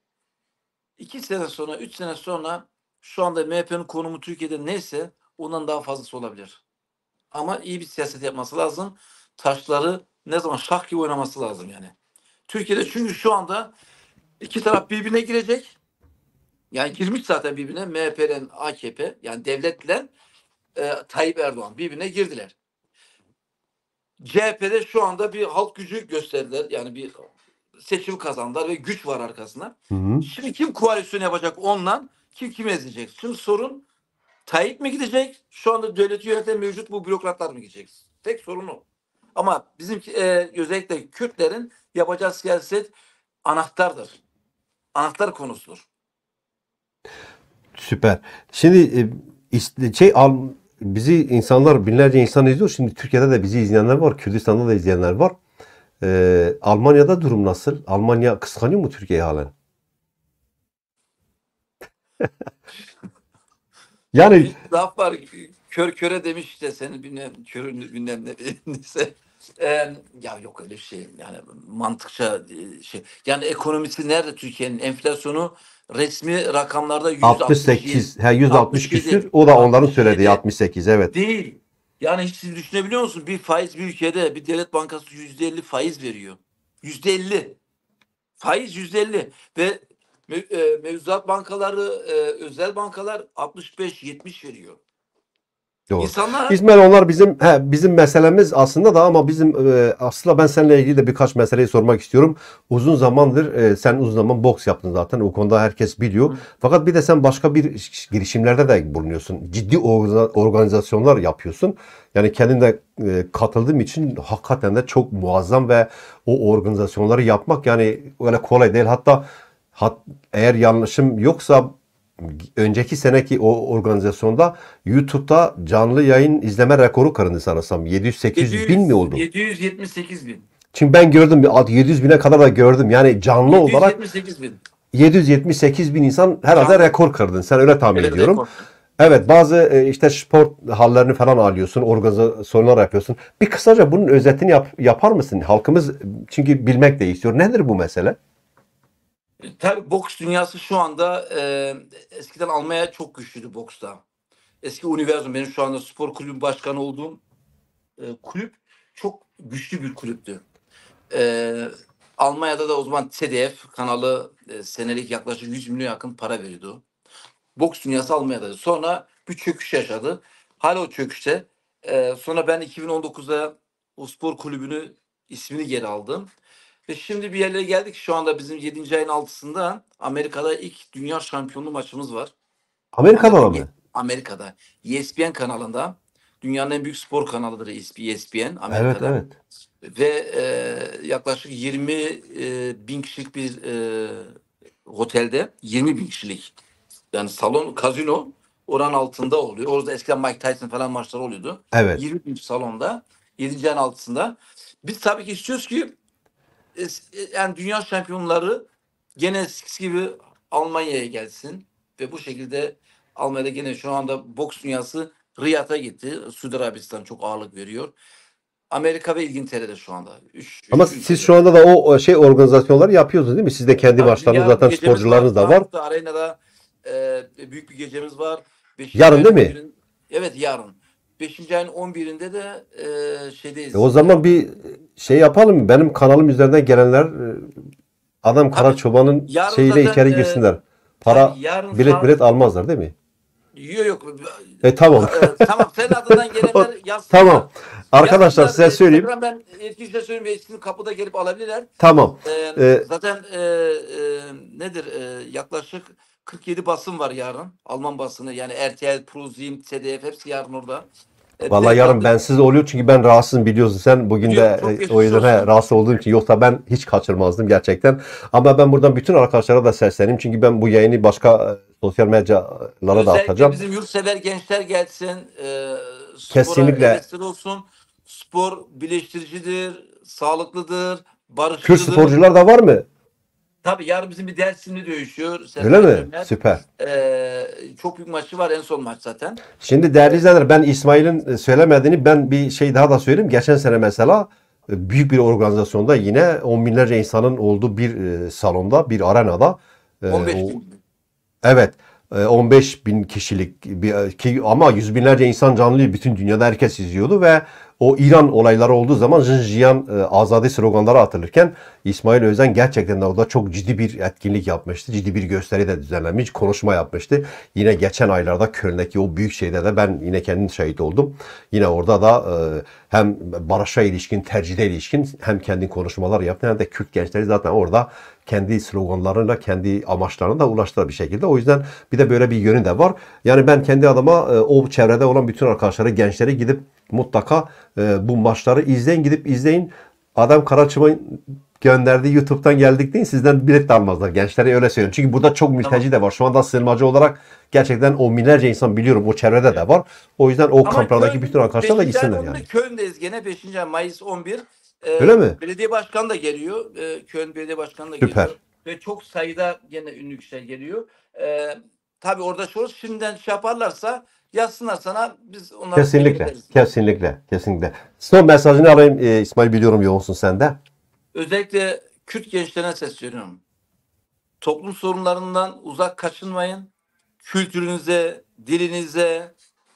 iki sene sonra, üç sene sonra şu anda M H P'nin konumu Türkiye'de neyse ondan daha fazlası olabilir. Ama iyi bir siyaset yapması lazım. Taşları ne zaman şah gibi oynaması lazım yani. Türkiye'de çünkü şu anda iki taraf birbirine girecek. Yani girmiş zaten birbirine M H P'den A K P yani devletle e, Tayyip Erdoğan birbirine girdiler. C H P'de şu anda bir halk gücü gösterdiler. Yani bir seçim kazandılar ve güç var arkasında. Hı hı. Şimdi kim koalisyon yapacak onunla? Kim kimi ezecek? Şimdi sorun Tayyip mi gidecek? Şu anda devleti yöneten mevcut bu bürokratlar mı gidecek? Tek sorun o. Ama bizim e, özellikle Kürtlerin yapacağı siyaset anahtardır. Anahtar konusudur. Süper. Şimdi e, ist- şey al, bizi insanlar, binlerce insan izliyor. Şimdi Türkiye'de de bizi izleyenler var. Kürdistan'da da izleyenler var. Ee, Almanya'da durum nasıl? Almanya kıskanıyor mu Türkiye'yi halen? Yani Bir laf var kör köre demiş işte senin bilmem körün bilmem ne neyse. Ee, ya yok öyle bir şey yani mantıkça e, şey yani ekonomisi nerede Türkiye'nin enflasyonu resmi rakamlarda yüzde altmış yedi altmış sekiz, he yüzde altmış altmış yedi küsür. O da onların altmış söylediği yedi altmış sekiz, evet. değil. Yani hiç siz düşünebiliyor musunuz? Bir faiz bir ülkede bir devlet bankası yüzde elli faiz veriyor. Yüzde elli faiz yüzde elli ve mev- e, mevduat bankaları e, özel bankalar altmış beş yetmiş veriyor. Doğru. İnsanlar İsmail onlar bizim he, bizim meselemiz aslında da ama bizim e, aslında ben seninle ilgili de birkaç meseleyi sormak istiyorum. Uzun zamandır e, sen uzun zaman boks yaptın zaten. O konuda herkes biliyor. Fakat bir de sen başka bir girişimlerde de bulunuyorsun. Ciddi orga- organizasyonlar yapıyorsun. Yani kendim de e, katıldığım için hakikaten de çok muazzam ve o organizasyonları yapmak yani öyle kolay değil. Hatta hat, eğer yanlışım yoksa önceki seneki o organizasyonda YouTube'da canlı yayın izleme rekoru kırıldı sanırsam. yedi yüz sekiz yüz bin mi oldu? yedi yüz yetmiş sekiz bin. Çünkü ben gördüm yedi yüz bine kadar da gördüm. Yani canlı olarak yedi yüz yetmiş sekiz bin. yedi yüz yetmiş sekiz bin insan herhalde Canlı. rekor kırdın. Sen öyle tahmin Evet, ediyorum. rekor. Evet bazı e, işte spor hallerini falan alıyorsun, organizasyonlar yapıyorsun. Bir kısaca bunun özetini yap- yapar mısın? Halkımız çünkü bilmek de istiyor. Nedir bu mesele? Tabii boks dünyası şu anda e, eskiden Almanya çok güçlüydü boksta. Eski Universum, benim şu anda spor kulübü başkanı olduğum e, kulüp çok güçlü bir kulüptü. E, Almanya'da da o zaman Z D F kanalı e, senelik yaklaşık yüz milyon yakın para veriyordu. Boks dünyası Almanya'da. Sonra bir çöküş yaşadı. Hala o çöküşte. E, sonra ben iki bin on dokuzda o spor kulübünü ismini geri aldım. Ve şimdi bir yerlere geldik. Şu anda bizim yedinci ayın altısında Amerika'da ilk dünya şampiyonluğu maçımız var. Amerika'da Onda da mı? Amerika'da. E S P N kanalında. Dünyanın en büyük spor kanalıdır E S P N Evet, Amerika'da. evet. Ve e, yaklaşık yirmi e, bin kişilik bir e, otelde, yirmi bin kişilik. Yani salon, kazino oranın altında oluyor. Orada eskiden Mike Tyson falan maçları oluyordu. Evet. yirmi bin salonda, yedinci ayın altısında. Biz tabii ki istiyoruz ki es- yani dünya şampiyonları gene eskisi gibi Almanya'ya gelsin ve bu şekilde Almanya'da gene şu anda boks dünyası Riyad'a gitti. Suudi Arabistan çok ağırlık veriyor. Amerika ve İngiltere'de şu anda. Üç, Ama üç siz ülkede. şu anda da o o şey organizasyonları yapıyorsunuz değil mi? Siz de kendi Tabii maçlarınız yarın bir zaten gecemiz sporcularınız da var. Frankfurt'ta Arena'da e, büyük bir gecemiz var. Beşinci Yarın ayın değil mi? on birinde Evet, yarın. Beşinci ayın on birinde de e, şeydeyiz. E o zaman bir şey yapalım mı? Benim kanalım üzerinden gelenler e, Adam Kara Tabii Çoban'ın yarın şeyiyle zaten içeri e, girsinler. Para tabii yarın bilet saat bilet almazlar değil mi? Yok yok. E tamam. E, tamam, senin adından gelenler yazsınlar. Tamam. Arkadaşlar Yazsınlar. size E, söyleyeyim. tekrar ben yetkililere söyleyeyim ve hepsini kapıda gelip alabilirler. Tamam. E, E, zaten e, e, nedir? E, yaklaşık kırk yedi basın var yarın. Alman basını, yani R T L, ProSieben, Z D F hepsi yarın orada. E, Vallahi bize yarın kaldı. bensiz oluyor çünkü ben rahatsızım biliyorsun sen. Bugün Biliyorum, de çok e, geçmiş o yüzden he, olsun. rahatsız olduğum için yoksa ben hiç kaçırmazdım gerçekten. Ama ben buradan bütün arkadaşlara da sesleneyim. Çünkü ben bu yayını başka e, sosyal mecralara da Özellikle atacağım. bizim yurtsever gençler gelsin. E, spora Kesinlikle. hevesli olsun. Spor birleştiricidir, sağlıklıdır, Kürt barışçıdır. sporcular da var mı? Tabii yarın bizim bir Dersimli dövüşüyor. Öyle Serkan mi? Cömert. Süper. Ee, çok büyük maçı var, en son maç zaten. Şimdi değerli izleyenler ben İsmail'in e, söylemediğini ben bir şey daha da söyleyeyim. Geçen sene mesela e, büyük bir organizasyonda yine on binlerce insanın olduğu bir e, salonda, bir arenada e, on beş o- bin. evet e, on beş bin kişilik bir, ki, ama yüz binlerce insan canlı bütün dünyada herkes izliyordu ve o İran olayları olduğu zaman Jinjiyan e, azadi sloganları atılırken İsmail Özen gerçekten de orada çok ciddi bir etkinlik yapmıştı. Ciddi bir gösteri de düzenlemiş, konuşma yapmıştı. Yine geçen aylarda Köln'deki o büyük şeyde de ben yine kendim şahit oldum. Yine orada da e, hem barışa ilişkin, tercihe ilişkin hem kendi konuşmalar yaptı hem de Kürt gençleri zaten orada kendi sloganlarıyla, kendi amaçlarına da ulaştılar bir şekilde. O yüzden bir de böyle bir yönü de var. Yani ben kendi adıma e, o çevrede olan bütün arkadaşları, gençleri gidip mutlaka e, bu maçları izleyin, gidip izleyin. Adam Karaçıman gönderdiği YouTube'dan geldik değil, sizden bilet de almazlar. Gençlere öyle söylüyorum. Çünkü burada çok mülteci de var. Şu anda sığınmacı olarak gerçekten on binlerce insan biliyorum o çevrede de var. O yüzden o Ama kamplardaki Köln, bütün arkadaşlar da beşinci ayın gitsinler on birinde yani. Köln'deyiz gene. beşinci ay Mayıs on bir. Ee, Öyle mi? Belediye başkanı da geliyor. Ee, Köln belediye başkanı da Süper. geliyor. Ve çok sayıda gene ünlü kişiler geliyor. Ee, tabii orada şu şimdiden şey yaparlarsa yazsınlar sana, biz onları temin Kesinlikle. ederiz. Kesinlikle. Kesinlikle. Son mesajını alayım. E, İsmail biliyorum yoğunsun sen de. Özellikle Kürt gençlerine sesleniyorum. Toplum sorunlarından uzak kaçınmayın. Kültürünüze, dilinize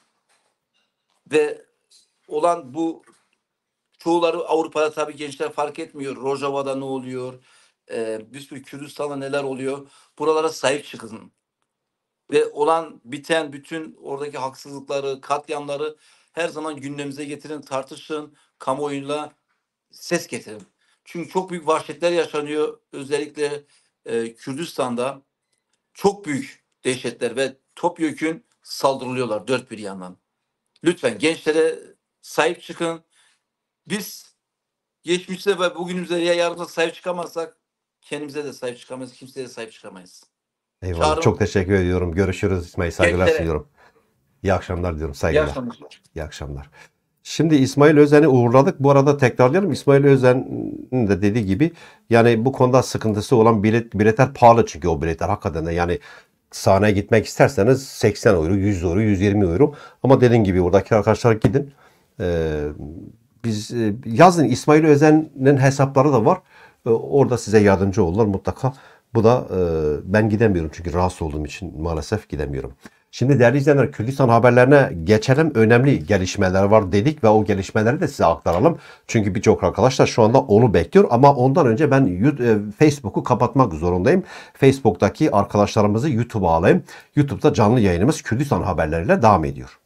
ve olan bu, çoğuları Avrupa'da tabii gençler fark etmiyor. Rojava'da ne oluyor? Ee, bir sürü Kürdistan'da neler oluyor? Buralara sahip çıkın. ve olan biten bütün oradaki haksızlıkları, katliamları her zaman gündemimize getirin, tartışın, kamuoyuyla ses getirin. Çünkü çok büyük vahşetler yaşanıyor. Özellikle e, Kürdistan'da çok büyük dehşetler ve topyekün saldırılıyorlar dört bir yandan. Lütfen gençlere sahip çıkın. Biz geçmişte ve bugünümüze ya yarınıza sahip çıkamazsak kendimize de sahip çıkamayız, kimseye de sahip çıkamayız. Eyvallah. Çağrım, Çok teşekkür ediyorum. Görüşürüz İsmail. Saygılar gençlere sunuyorum. İyi akşamlar diyorum. iyi Saygılar. akşamlar. İyi akşamlar. Şimdi İsmail Özen'i uğurladık. Bu arada tekrarlayalım. İsmail Özen'in de dediği gibi yani bu konuda sıkıntısı olan bilet, biletler pahalı çünkü o biletler hakikaten de yani sahneye gitmek isterseniz seksen euro, yüz euro, yüz yirmi euro. Ama dediğim gibi oradaki arkadaşlar gidin. Ee, biz e, yazın İsmail Özen'in hesapları da var. Ee, orada size yardımcı olurlar mutlaka. Bu da e, ben gidemiyorum çünkü rahatsız olduğum için maalesef gidemiyorum. Şimdi değerli izleyenler Kürdistan haberlerine geçelim. Önemli gelişmeler var dedik ve o gelişmeleri de size aktaralım. Çünkü birçok arkadaşlar şu anda onu bekliyor. Ama ondan önce ben Facebook'u kapatmak zorundayım. Facebook'taki arkadaşlarımızı YouTube'a alayım. YouTube'da canlı yayınımız Kürdistan haberleriyle devam ediyor.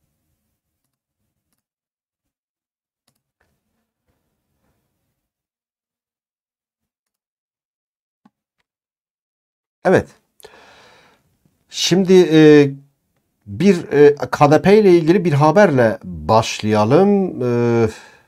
Evet. Şimdi e, bir e, K D P ile ilgili bir haberle başlayalım. E,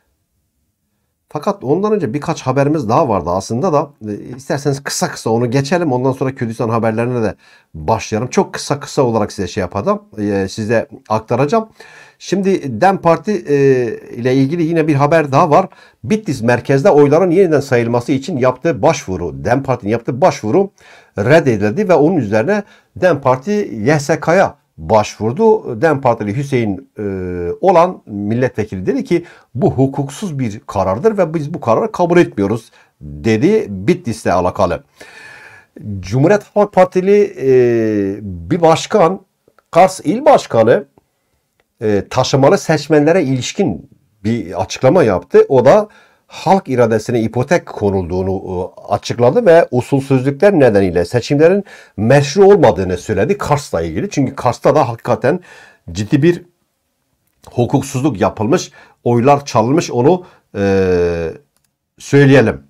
fakat ondan önce birkaç haberimiz daha vardı aslında da. E, isterseniz kısa kısa onu geçelim. Ondan sonra Kürdistan haberlerine de başlayalım. Çok kısa kısa olarak size şey yapacağım. E, size aktaracağım. Şimdi DEM Parti e, ile ilgili yine bir haber daha var. Bitlis merkezde oyların yeniden sayılması için yaptığı başvuru, DEM Parti'nin yaptığı başvuru reddedildi ve onun üzerine DEM Parti Y S K'ya başvurdu. DEM Partili Hüseyin e, olan milletvekili dedi ki bu hukuksuz bir karardır ve biz bu kararı kabul etmiyoruz dedi Bitlis'le alakalı. Cumhuriyet Halk Partili e, bir başkan, Kars İl Başkanı e, taşımalı seçmenlere ilişkin bir açıklama yaptı. O da halk iradesine ipotek konulduğunu e, açıkladı ve usulsüzlükler nedeniyle seçimlerin meşru olmadığını söyledi Kars'la ilgili. Çünkü Kars'ta da hakikaten ciddi bir hukuksuzluk yapılmış, oylar çalınmış onu e, söyleyelim.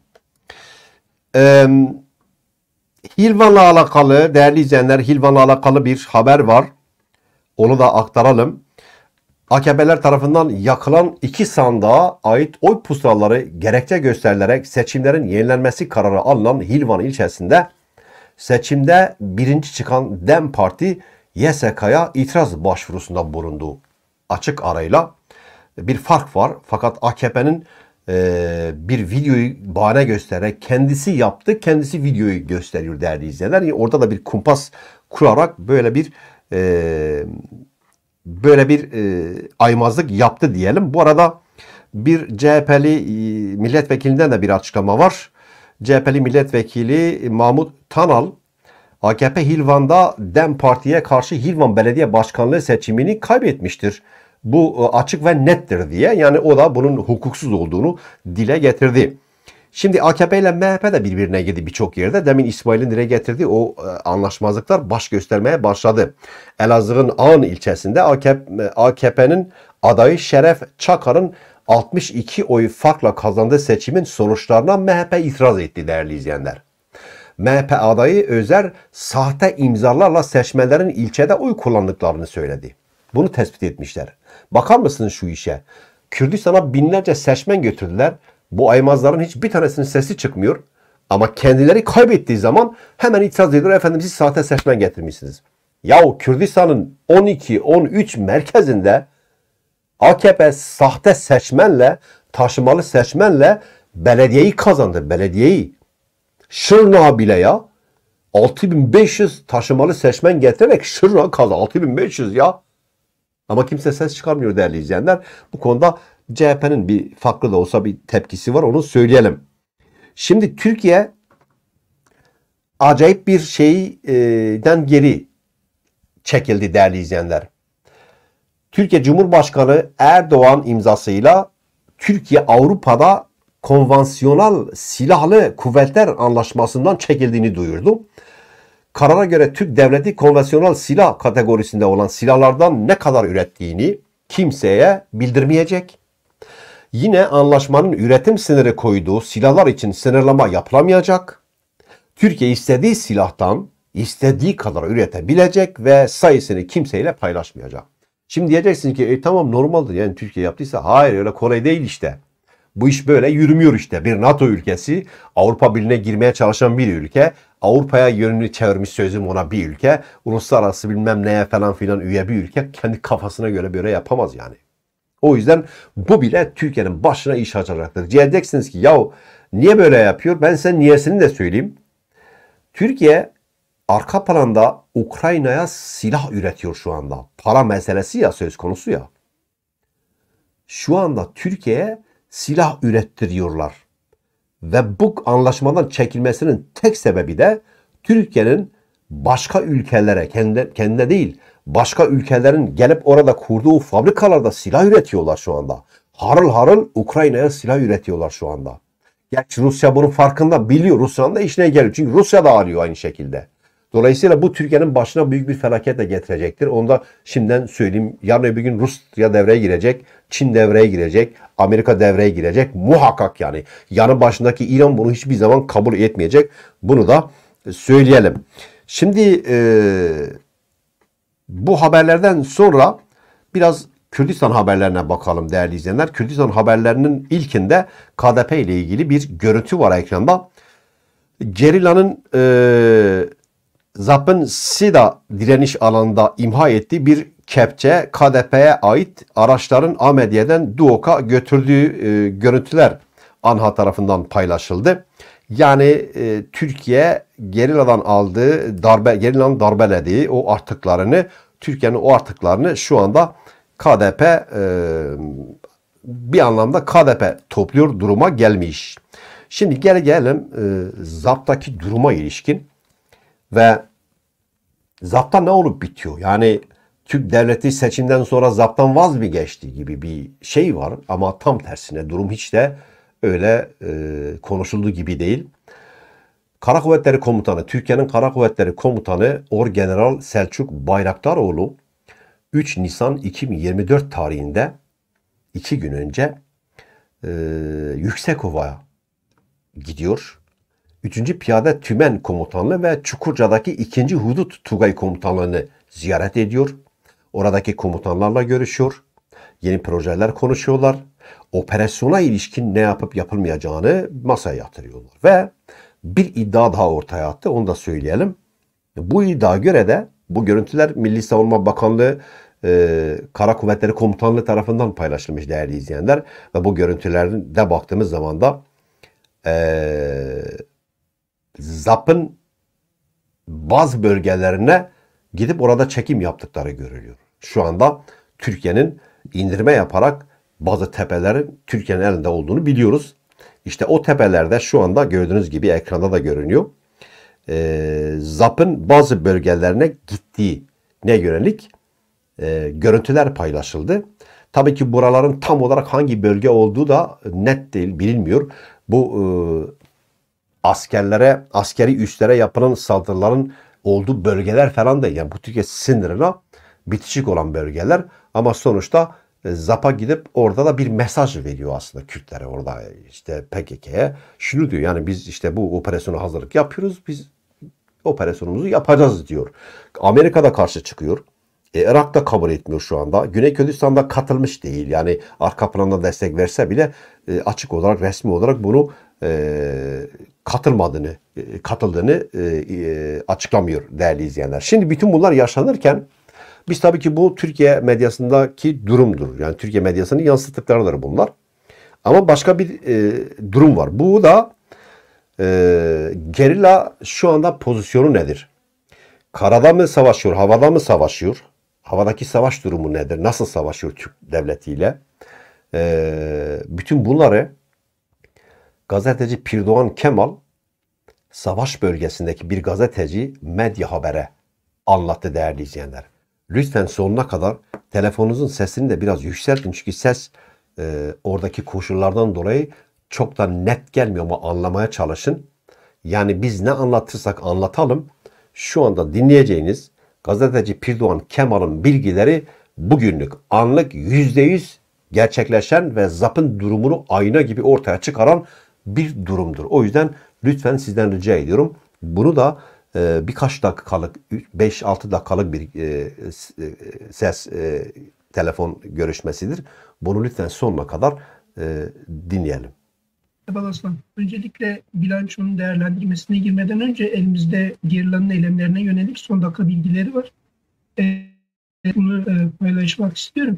E, Hilvan'la alakalı değerli izleyenler Hilvan'la alakalı bir haber var. Onu da aktaralım. A K P'ler tarafından yakılan iki sandığa ait oy pusulaları gerekçe gösterilerek seçimlerin yenilenmesi kararı alınan Hilvan ilçesinde seçimde birinci çıkan DEM Parti Y S K'ya itiraz başvurusunda bulundu. Açık arayla bir fark var fakat A K P'nin e, bir videoyu bahane göstererek kendisi yaptı, kendisi videoyu gösteriyor değerli izleyenler. Yani orada da bir kumpas kurarak böyle bir e, böyle bir e, aymazlık yaptı diyelim. Bu arada bir C H P'li e, milletvekilinden de bir açıklama var. C H P'li milletvekili Mahmut Tanal, A K P Hilvan'da DEM Parti'ye karşı Hilvan Belediye Başkanlığı seçimini kaybetmiştir. Bu e, açık ve nettir diye. Yani o da bunun hukuksuz olduğunu dile getirdi. Şimdi A K P ile M H P de birbirine girdi birçok yerde. Demin İsmail'in dile getirdiği o e, anlaşmazlıklar baş göstermeye başladı. Elazığ'ın Ağın ilçesinde A K P'nin adayı Şeref Çakar'ın altmış iki oy farkla kazandığı seçimin sonuçlarına M H P itiraz etti değerli izleyenler. M H P adayı Özer sahte imzalarla seçmenlerin ilçede oy kullandıklarını söyledi. Bunu tespit etmişler. Bakar mısınız şu işe? Kürdistan'a binlerce seçmen götürdüler. Bu aymazların hiçbir tanesinin sesi çıkmıyor. Ama kendileri kaybettiği zaman hemen itiraz ediyor. Efendim siz sahte seçmen getirmişsiniz. Yahu Kürdistan'ın on iki on üç merkezinde A K P sahte seçmenle, taşımalı seçmenle belediyeyi kazandı. Belediyeyi. Şırnağı bile ya. altı bin beş yüz taşımalı seçmen getirerek Şırnağı kazandı. altı bin beş yüz ya. Ama kimse ses çıkarmıyor değerli izleyenler. Bu konuda C H P'nin bir farklı da olsa bir tepkisi var. Onu söyleyelim. Şimdi Türkiye acayip bir şeyden geri çekildi değerli izleyenler. Türkiye Cumhurbaşkanı Erdoğan imzasıyla Türkiye Avrupa'da konvansiyonel silahlı kuvvetler anlaşmasından çekildiğini duyurdu. karara göre Türk devleti konvansiyonel silah kategorisinde olan silahlardan ne kadar ürettiğini kimseye bildirmeyecek. Yine anlaşmanın üretim sınırı koyduğu silahlar için sınırlama yapılamayacak. Türkiye istediği silahtan istediği kadar üretebilecek ve sayısını kimseyle paylaşmayacak. Şimdi diyeceksiniz ki e, tamam normaldir yani Türkiye yaptıysa. Hayır, öyle kolay değil işte. Bu iş böyle yürümüyor işte. Bir NATO ülkesi, Avrupa Birliği'ne girmeye çalışan bir ülke, Avrupa'ya yönünü çevirmiş sözüm ona bir ülke, uluslararası bilmem neye falan filan üye bir ülke kendi kafasına göre böyle yapamaz yani. O yüzden bu bile Türkiye'nin başına iş açacaktır. Diyeceksiniz ki yahu niye böyle yapıyor? Ben size niyesini de söyleyeyim. Türkiye arka planda Ukrayna'ya silah üretiyor şu anda. Para meselesi ya söz konusu ya. Şu anda Türkiye'ye silah ürettiriyorlar. Ve bu anlaşmadan çekilmesinin tek sebebi de Türkiye'nin başka ülkelere, kendi, kendine değil, başka ülkelerin gelip orada kurduğu fabrikalarda silah üretiyorlar şu anda. Harıl harıl Ukrayna'ya silah üretiyorlar şu anda. Gerçi Rusya bunun farkında, biliyor. Rusya'nın da işine geliyor. Çünkü Rusya da arıyor aynı şekilde. Dolayısıyla bu Türkiye'nin başına büyük bir felaket de getirecektir. Onu da şimdiden söyleyeyim. Yarın öbür gün Rusya devreye girecek, Çin devreye girecek, Amerika devreye girecek. Muhakkak yani. Yanı başındaki İran bunu hiçbir zaman kabul etmeyecek. Bunu da söyleyelim. Şimdi e, bu haberlerden sonra biraz Kürdistan haberlerine bakalım değerli izleyenler. Kürdistan haberlerinin ilkinde K D P ile ilgili bir görüntü var ekranda. Gerilla'nın e, Z A P'ın SİDA direniş alanında imha ettiği bir kepçe K D P'ye ait araçların Ahmediye'den Duhok'a götürdüğü e, görüntüler ANHA tarafından paylaşıldı. Yani e, Türkiye gerilladan aldığı darbe, gerillanın darbelediği o artıklarını, Türkiye'nin o artıklarını şu anda K D P e, bir anlamda K D P topluyor duruma gelmiş. Şimdi gel gelelim e, Z A P'taki duruma ilişkin ve Z A P'ta ne olup bitiyor? Yani Türk devleti seçimden sonra Z A P'tan vaz mı geçti gibi bir şey var ama tam tersine durum hiç de öyle e, konuşulduğu gibi değil. Kara Kuvvetleri Komutanı, Türkiye'nin Kara Kuvvetleri Komutanı Orgeneral Selçuk Bayraktaroğlu üç Nisan iki bin yirmi dört tarihinde iki gün önce e, Yüksekova'ya gidiyor. üçüncü Piyade Tümen Komutanlığı ve Çukurca'daki ikinci Hudut Tugay Komutanlığı'nı ziyaret ediyor. Oradaki komutanlarla görüşüyor. Yeni projeler konuşuyorlar. Operasyona ilişkin ne yapıp yapılmayacağını masaya yatırıyorlar. Ve bir iddia daha ortaya attı. Onu da söyleyelim. Bu iddia göre de bu görüntüler Milli Savunma Bakanlığı e, Kara Kuvvetleri Komutanlığı tarafından paylaşılmış değerli izleyenler. Ve bu görüntülerde baktığımız zaman da e, Z A P'ın bazı bölgelerine gidip orada çekim yaptıkları görülüyor. Şu anda Türkiye'nin indirme yaparak bazı tepelerin Türkiye'nin elinde olduğunu biliyoruz. İşte o tepelerde şu anda gördüğünüz gibi ekranda da görünüyor. Ee, Z A P'ın bazı bölgelerine gittiğine yönelik e, görüntüler paylaşıldı. Tabii ki buraların tam olarak hangi bölge olduğu da net değil, bilinmiyor. Bu e, askerlere, askeri üslere yapılan saldırıların olduğu bölgeler falan değil. Yani bu Türkiye sınırına bitişik olan bölgeler ama sonuçta Z A P'a gidip orada da bir mesaj veriyor aslında Kürtlere, orada işte P K K'ye. Şunu diyor, yani biz işte bu operasyona hazırlık yapıyoruz, biz operasyonumuzu yapacağız diyor. Amerika'da karşı çıkıyor. E, Irak da kabul etmiyor şu anda. Güney Kürdistan'da katılmış değil. Yani arka planda destek verse bile e, açık olarak, resmi olarak bunu e, katılmadığını, e, katıldığını e, e, açıklamıyor değerli izleyenler. Şimdi bütün bunlar yaşanırken biz tabii ki bu Türkiye medyasındaki durumdur. Yani Türkiye medyasının yansıttıklarıdır bunlar. Ama başka bir e, durum var. Bu da e, gerilla şu anda pozisyonu nedir? Karada mı savaşıyor, havada mı savaşıyor? Havadaki savaş durumu nedir? Nasıl savaşıyor Türk devletiyle? E, bütün bunları gazeteci Pirdoğan Kemal savaş bölgesindeki bir gazeteci Medya Haber'e anlattı değerli izleyenler. Lütfen sonuna kadar telefonunuzun sesini de biraz yükseltin. Çünkü ses e, oradaki koşullardan dolayı çok da net gelmiyor ama anlamaya çalışın. Yani biz ne anlatırsak anlatalım. Şu anda dinleyeceğiniz gazeteci Pirdoğan Kemal'ın bilgileri bugünlük, anlık, yüzde yüz gerçekleşen ve ZAP'ın durumunu ayna gibi ortaya çıkaran bir durumdur. O yüzden lütfen sizden rica ediyorum. Bunu da e, birkaç dakikalık, beş altı dakikalık bir e, ses e, telefon görüşmesidir. Bunu lütfen sonuna kadar e, dinleyelim. Ebal Aslan, öncelikle bilançonun değerlendirmesine girmeden önce elimizde gerilanın eylemlerine yönelik son dakika bilgileri var. E, bunu e, paylaşmak istiyorum.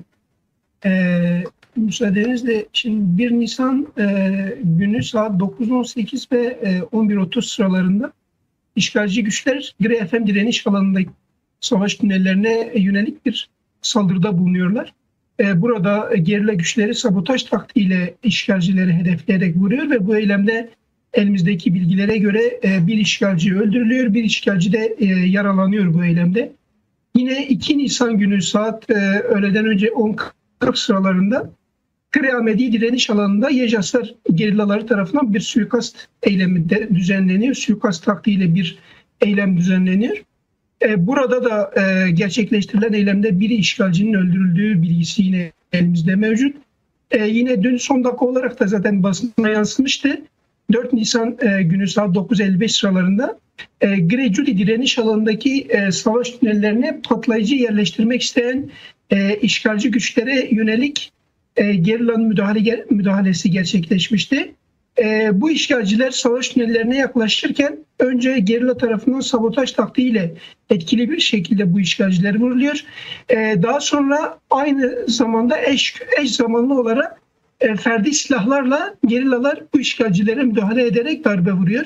E, müsaadenizle şimdi bir Nisan e, günü saat dokuz on sekiz ve e, on bir otuz sıralarında işgalci güçler Gre F M direniş alanındaki savaş tünellerine yönelik bir saldırıda bulunuyorlar. E, burada gerilla güçleri sabotaj taktiğiyle işgalcileri hedefleyerek vuruyor ve bu eylemde elimizdeki bilgilere göre e, bir işgalci öldürülüyor, bir işgalci de e, yaralanıyor bu eylemde. Yine iki Nisan günü saat e, öğleden önce on kırk sıralarında Kreamedi direniş alanında Yejaslar gerillaları tarafından bir suikast eylemi de düzenleniyor. Suikast taktiğiyle bir eylem düzenleniyor. E, burada da e, gerçekleştirilen eylemde bir işgalcinin öldürüldüğü bilgisi yine elimizde mevcut. E, yine dün son dakika olarak da zaten basına yansımıştı. dört Nisan e, günü saat dokuz elli beş sıralarında e, Grejudi direniş alanındaki e, savaş tünellerine patlayıcı yerleştirmek isteyen e, işgalci güçlere yönelik e, gerillanın müdahale, müdahalesi gerçekleşmişti. E, bu işgalciler savaş tünellerine yaklaşırken önce gerilla tarafından sabotaj taktiğiyle etkili bir şekilde bu işgalciler vuruluyor. E, daha sonra aynı zamanda eş, eş zamanlı olarak e, ferdi silahlarla gerillalar bu işgalcilere müdahale ederek darbe vuruyor.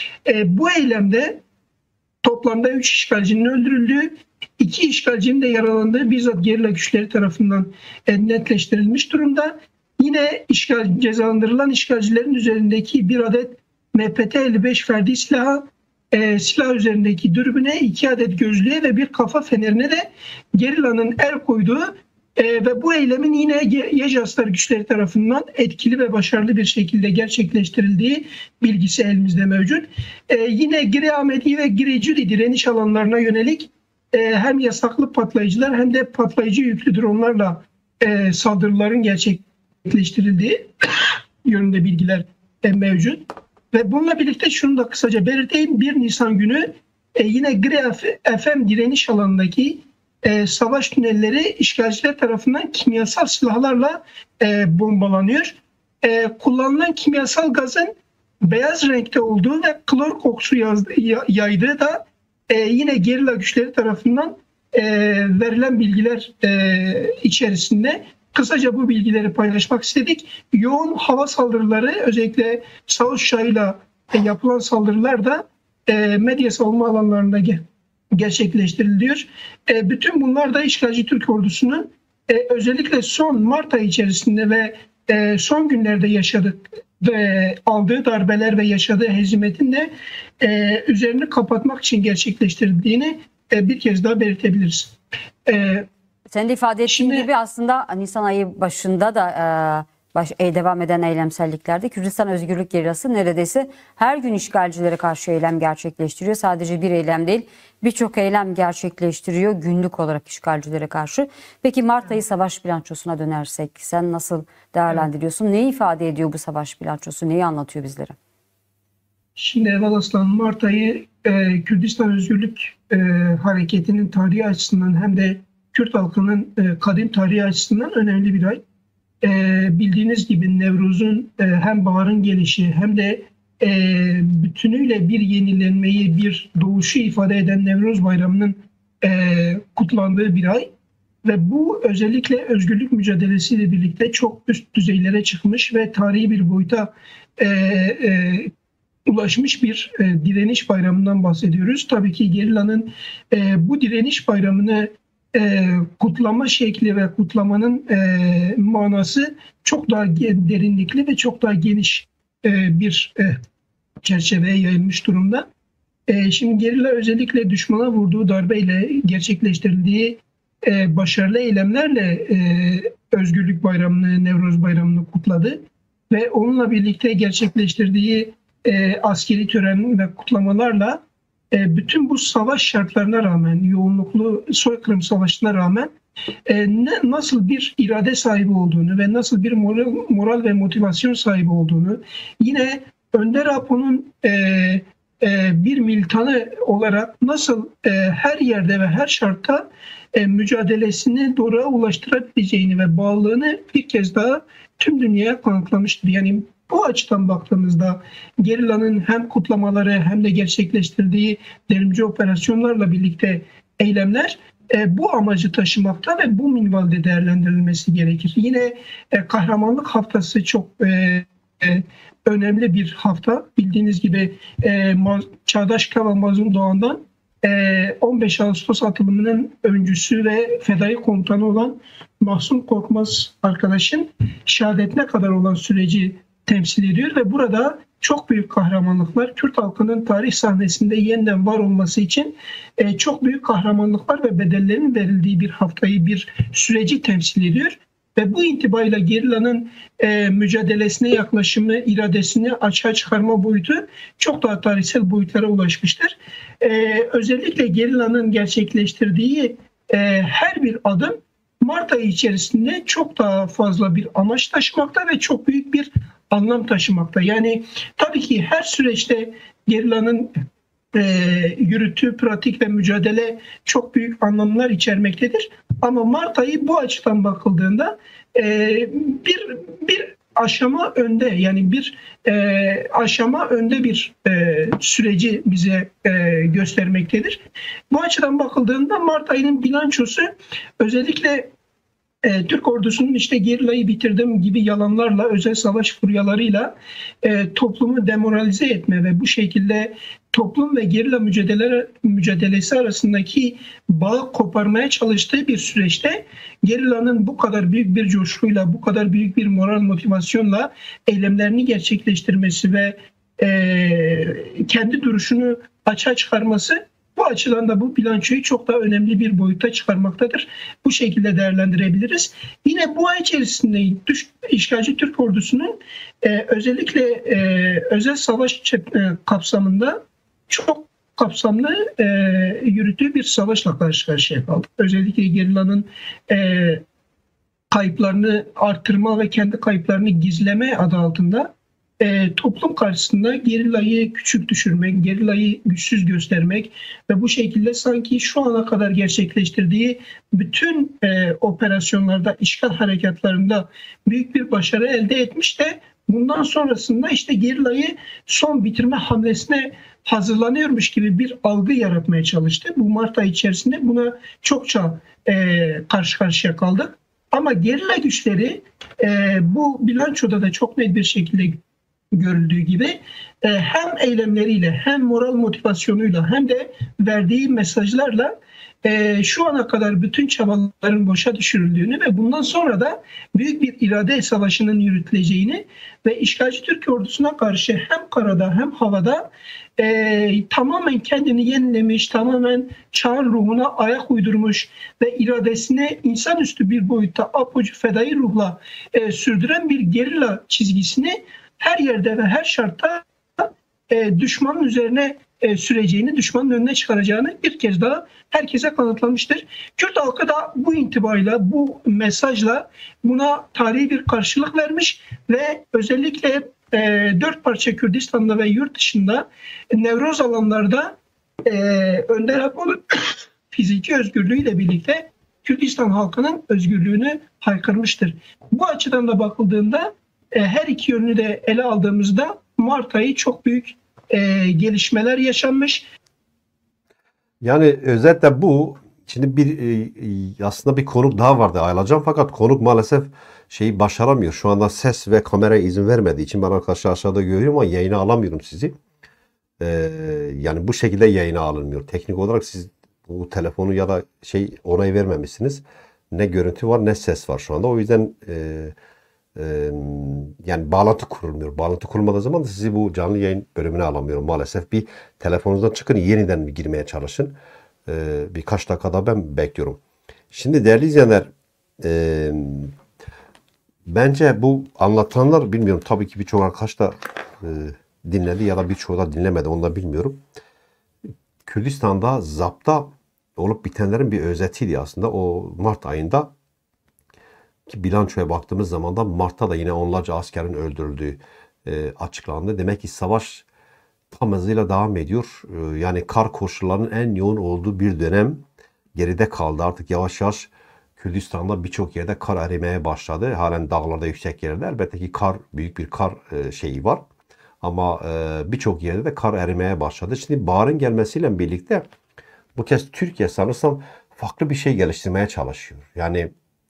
E, bu eylemde toplamda üç işgalcinin öldürüldüğü, iki işgalcinin de yaralandığı bizzat gerilla güçleri tarafından e, netleştirilmiş durumda. Yine işgal, cezalandırılan işgalcilerin üzerindeki bir adet M P T elli beş ferdi silahı, e, silah üzerindeki dürbüne, iki adet gözlüğe ve bir kafa fenerine de gerillanın el koyduğu e, ve bu eylemin yine Yejaslar güçleri tarafından etkili ve başarılı bir şekilde gerçekleştirildiği bilgisi elimizde mevcut. E, yine Greamedi ve Grejudi direniş alanlarına yönelik e, hem yasaklı patlayıcılar hem de patlayıcı yüklü dronlarla e, saldırıların gerçekleştirildiği gerçekleştirildiği yönünde bilgiler mevcut. Ve bununla birlikte şunu da kısaca belirteyim. bir Nisan günü e, yine Gre F M direniş alanındaki e, savaş tünelleri işgalciler tarafından kimyasal silahlarla e, bombalanıyor. E, kullanılan kimyasal gazın beyaz renkte olduğu ve klor kokusu yazdı, yaydığı da e, yine gerilla güçleri tarafından e, verilen bilgiler e, içerisinde. Kısaca bu bilgileri paylaşmak istedik. Yoğun hava saldırıları, özellikle savaş uçağıyla yapılan saldırılar da e, medya savunma alanlarında ge- gerçekleştiriliyor. E, bütün bunlar da işgalci Türk ordusunun e, özellikle son Mart ayı içerisinde ve e, son günlerde yaşadık ve aldığı darbeler ve yaşadığı hezimetin de e, üzerini kapatmak için gerçekleştirildiğini e, bir kez daha belirtebiliriz. E, Senin de ifade ettiğin Şimdi, gibi aslında Nisan ayı başında da e, baş, e, devam eden eylemselliklerde Kürdistan Özgürlük Gerillası neredeyse her gün işgalcilere karşı eylem gerçekleştiriyor. Sadece bir eylem değil, birçok eylem gerçekleştiriyor günlük olarak işgalcilere karşı. Peki Mart ayı savaş bilançosuna dönersek sen nasıl değerlendiriyorsun? Neyi ifade ediyor bu savaş bilançosu? Neyi anlatıyor bizlere? Şimdi Ebal Aslan, Mart ayı e, Kürdistan Özgürlük e, Hareketi'nin tarihi açısından hem de Kürt halkının e, kadim tarihi açısından önemli bir ay. E, bildiğiniz gibi Nevruz'un e, hem baharın gelişi hem de e, bütünüyle bir yenilenmeyi, bir doğuşu ifade eden Nevruz Bayramı'nın e, kutlandığı bir ay. Ve bu özellikle özgürlük mücadelesiyle birlikte çok üst düzeylere çıkmış ve tarihi bir boyuta e, e, ulaşmış bir e, direniş bayramından bahsediyoruz. Tabii ki gerillanın e, bu direniş bayramını E, kutlama şekli ve kutlamanın e, manası çok daha derinlikli ve çok daha geniş e, bir e, çerçeveye yayılmış durumda. E, şimdi gerilla özellikle düşmana vurduğu darbeyle gerçekleştirildiği e, başarılı eylemlerle e, Özgürlük Bayramı'nı, Nevruz Bayramı'nı kutladı. Ve onunla birlikte gerçekleştirdiği e, askeri tören ve kutlamalarla e, bütün bu savaş şartlarına rağmen, yoğunluklu soykırım savaşına rağmen e, ne, nasıl bir irade sahibi olduğunu ve nasıl bir moral, moral ve motivasyon sahibi olduğunu, yine Önder Apo'nun e, e, bir militanı olarak nasıl e, her yerde ve her şartta e, mücadelesini doğruya ulaştırabileceğini ve bağlılığını bir kez daha tüm dünyaya kanıtlamıştır. Yani bu açıdan baktığımızda gerillanın hem kutlamaları hem de gerçekleştirdiği devrimci operasyonlarla birlikte eylemler e, bu amacı taşımakta ve bu minvalde değerlendirilmesi gerekir. Yine e, kahramanlık haftası çok e, e, önemli bir hafta. Bildiğiniz gibi e, Çağdaş Kaval Mazlum Doğan'dan e, on beş Ağustos atılımının öncüsü ve fedai komutanı olan Mahsun Korkmaz arkadaşın şehadetine kadar olan süreci temsil ediyor ve burada çok büyük kahramanlıklar, Kürt halkının tarih sahnesinde yeniden var olması için e, çok büyük kahramanlıklar ve bedellerin verildiği bir haftayı, bir süreci temsil ediyor. Ve bu intibayla gerillanın e, mücadelesine yaklaşımı, iradesini açığa çıkarma boyutu çok daha tarihsel boyutlara ulaşmıştır. E, özellikle gerillanın gerçekleştirdiği e, her bir adım Mart ayı içerisinde çok daha fazla bir amaç taşımakta ve çok büyük bir anlam taşımakta. Yani tabii ki her süreçte gerillanın e, yürüttüğü pratik ve mücadele çok büyük anlamlar içermektedir. Ama Mart ayı bu açıdan bakıldığında e, bir bir aşama önde, yani bir e, aşama önde bir e, süreci bize e, göstermektedir. Bu açıdan bakıldığında Mart ayının bilançosu özellikle E, Türk ordusunun işte gerillayı bitirdim gibi yalanlarla, özel savaş furyalarıyla e, toplumu demoralize etme ve bu şekilde toplum ve gerilla mücadele, mücadelesi arasındaki bağı koparmaya çalıştığı bir süreçte gerillanın bu kadar büyük bir coşkuyla, bu kadar büyük bir moral motivasyonla eylemlerini gerçekleştirmesi ve e, kendi duruşunu açığa çıkarması, bu açıdan da bu bilançoyu çok daha önemli bir boyuta çıkarmaktadır. Bu şekilde değerlendirebiliriz. Yine bu ay içerisinde işgalci Türk ordusunun e, özellikle e, özel savaş e, kapsamında çok kapsamlı e, yürüttüğü bir savaşla karşı karşıya kaldık. Özellikle gerillanın e, kayıplarını artırma ve kendi kayıplarını gizleme adı altında E, toplum karşısında gerillayı küçük düşürmek, gerillayı güçsüz göstermek ve bu şekilde sanki şu ana kadar gerçekleştirdiği bütün e, operasyonlarda, işgal harekatlarında büyük bir başarı elde etmiş de bundan sonrasında işte gerillayı son bitirme hamlesine hazırlanıyormuş gibi bir algı yaratmaya çalıştı. Bu Mart ayı içerisinde buna çokça e, karşı karşıya kaldık. Ama gerilla güçleri e, bu bilançoda da çok net bir şekilde görüldüğü gibi e, hem eylemleriyle hem moral motivasyonuyla hem de verdiği mesajlarla e, şu ana kadar bütün çabaların boşa düşürüldüğünü ve bundan sonra da büyük bir irade savaşının yürütüleceğini ve işgalci Türk ordusuna karşı hem karada hem havada e, tamamen kendini yenilemiş, tamamen çağın ruhuna ayak uydurmuş ve iradesine insanüstü bir boyutta apocu fedai ruhla e, sürdüren bir gerilla çizgisini her yerde ve her şartta e, düşmanın üzerine e, süreceğini, düşmanın önüne çıkaracağını bir kez daha herkese kanıtlamıştır. Kürt halkı da bu intibayla, bu mesajla buna tarihi bir karşılık vermiş ve özellikle e, dört parça Kürdistan'da ve yurt dışında e, nevroz alanlarda e, Önder Apo'nun fiziki özgürlüğüyle birlikte Kürdistan halkının özgürlüğünü haykırmıştır. Bu açıdan da bakıldığında her iki yönünü de ele aldığımızda Mart ayı çok büyük e, gelişmeler yaşanmış. Yani özetle bu, şimdi bir e, aslında bir konuk daha vardı Aylacan, fakat konuk maalesef şeyi başaramıyor. Şu anda ses ve kameraya izin vermediği için ben arkadaşlar aşağıda görüyorum ama yayına alamıyorum sizi. Ee, yani bu şekilde yayına alınmıyor. Teknik olarak siz bu telefonu ya da şey onay vermemişsiniz. Ne görüntü var ne ses var şu anda. O yüzden e, e, yani bağlantı kurulmuyor. Bağlantı kurulmadığı zaman da sizi bu canlı yayın bölümüne alamıyorum maalesef. Bir telefonunuzdan çıkın, yeniden bir girmeye çalışın. Ee, birkaç dakikada ben bekliyorum. Şimdi değerli izleyenler, e, bence bu anlatılanlar, bilmiyorum tabii ki birçok arkadaş da e, dinledi ya da birçoğu da dinlemedi, onu da bilmiyorum. Kürdistan'da zapta olup bitenlerin bir özetiydi aslında. O Mart ayında ki bilançoya baktığımız zaman da Mart'ta da yine onlarca askerin öldürüldüğü e, açıklandı. Demek ki savaş tam hızıyla devam ediyor. E, yani kar koşullarının en yoğun olduğu bir dönem geride kaldı. Artık yavaş yavaş Kürdistan'da birçok yerde kar erimeye başladı. Halen dağlarda, yüksek yerlerde elbette ki kar, büyük bir kar e, şeyi var. Ama e, birçok yerde de kar erimeye başladı. Şimdi baharın gelmesiyle birlikte bu kez Türkiye sanırsam farklı bir şey geliştirmeye çalışıyor. Yani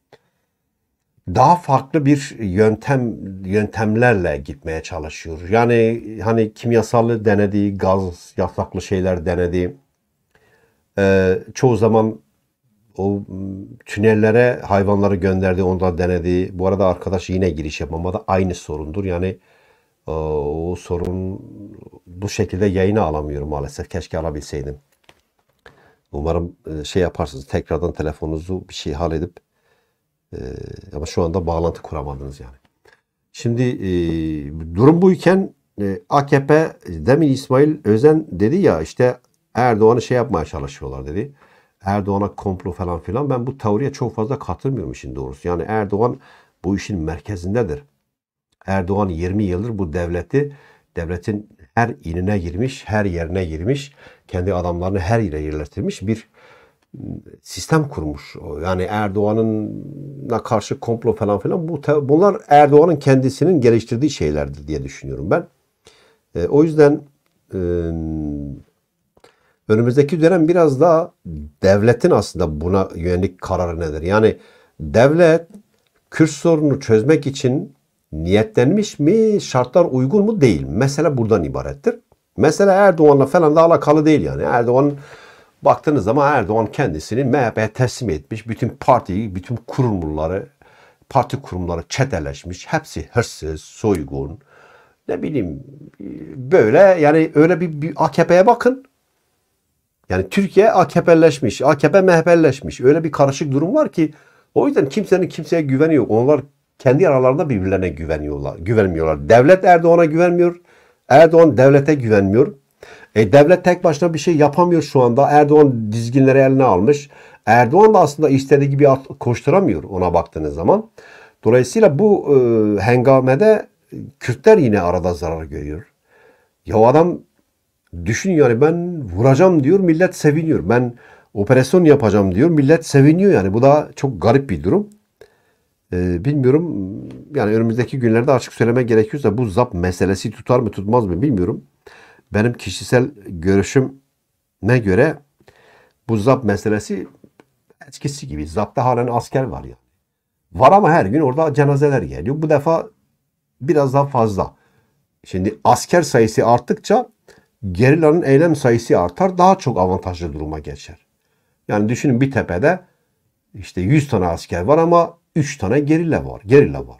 daha farklı bir yöntem yöntemlerle gitmeye çalışıyor. Yani hani kimyasallı denedi, gaz yasaklı şeyler denedi. Ee, çoğu zaman o tünellere hayvanları gönderdi, ondan denedi. Bu arada arkadaş yine giriş yapmamada aynı sorundur. Yani o sorun bu şekilde yayına alamıyorum maalesef. Keşke alabilseydim. Umarım şey yaparsınız. Tekrardan telefonunuzu bir şey halledip e, ama şu anda bağlantı kuramadınız yani. Şimdi e, durum buyken e, A K P demin İsmail Özen dedi ya işte Erdoğan'ı şey yapmaya çalışıyorlar dedi. Erdoğan'a komplo falan filan. Ben bu teoriye çok fazla katılmıyorum işin doğrusu. Yani Erdoğan bu işin merkezindedir. Erdoğan yirmi yıldır bu devleti, devletin her inine girmiş, her yerine girmiş, kendi adamlarını her yere yerleştirmiş bir sistem kurmuş. Yani Erdoğan'ına karşı komplo falan filan bu bunlar Erdoğan'ın kendisinin geliştirdiği şeylerdir diye düşünüyorum ben. E, o yüzden e, önümüzdeki dönem biraz daha devletin aslında buna yönelik kararı nedir? Yani devlet Kürt sorununu çözmek için niyetlenmiş mi, şartlar uygun mu değil mi? Mesele buradan ibarettir. Mesele Erdoğan'la falan da alakalı değil yani. Erdoğan baktığınız zaman Erdoğan kendisini M H P'ye teslim etmiş. Bütün partiyi, bütün kurumları, parti kurumları çeteleşmiş. Hepsi hırsız, soygun, ne bileyim böyle yani öyle bir, bir A K P'ye bakın. Yani Türkiye A K P'leşmiş, A K P M H P'leşmiş. Öyle bir karışık durum var ki o yüzden kimsenin kimseye güveni yok. Onlar kendi aralarında birbirlerine güveniyorlar, güvenmiyorlar. Devlet Erdoğan'a güvenmiyor. Erdoğan devlete güvenmiyor. E, devlet tek başına bir şey yapamıyor şu anda. Erdoğan dizginleri eline almış. Erdoğan da aslında istediği gibi koşturamıyor ona baktığınız zaman. Dolayısıyla bu e, hengamede Kürtler yine arada zarar görüyor. Ya o adam düşünüyor yani ben vuracağım diyor, millet seviniyor. Ben operasyon yapacağım diyor, millet seviniyor yani. Bu da çok garip bir durum. Ee, bilmiyorum yani önümüzdeki günlerde açık söylemek gerekiyorsa bu ZAP meselesi tutar mı tutmaz mı bilmiyorum. Benim kişisel görüşüme göre bu ZAP meselesi eskisi gibi. ZAP'ta halen asker var ya. Var ama her gün orada cenazeler geliyor. Bu defa biraz daha fazla. Şimdi asker sayısı arttıkça gerilanın eylem sayısı artar. Daha çok avantajlı duruma geçer. Yani düşünün bir tepede işte yüz tane asker var ama üç tane gerilla var. Gerilla var.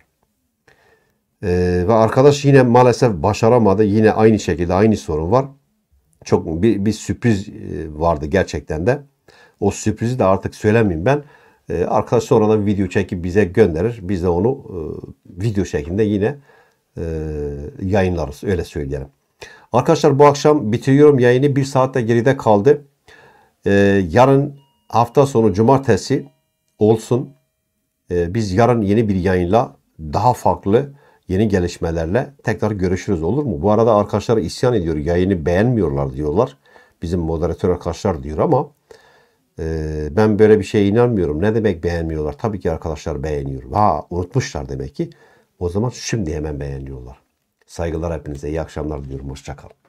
Ee, ve arkadaş yine maalesef başaramadı. Yine aynı şekilde aynı sorun var. Çok bir, bir sürpriz vardı gerçekten de. O sürprizi de artık söylemeyeyim ben. Ee, arkadaş sonradan video çekip bize gönderir. Biz de onu e, video şeklinde yine e, yayınlarız. Öyle söyleyelim. Arkadaşlar bu akşam bitiriyorum yayını. Bir saatte geride kaldı. Ee, yarın hafta sonu cumartesi olsun. Ee, biz yarın yeni bir yayınla daha farklı yeni gelişmelerle tekrar görüşürüz olur mu? Bu arada arkadaşlar isyan ediyor. Yayını beğenmiyorlar diyorlar. Bizim moderatör arkadaşlar diyor ama e, ben böyle bir şeye inanmıyorum. Ne demek beğenmiyorlar? Tabii ki arkadaşlar beğeniyor. Ha unutmuşlar demek ki. O zaman şimdi hemen beğeniyorlar. Saygılar hepinize. İyi akşamlar diliyorum. Hoşça kalın.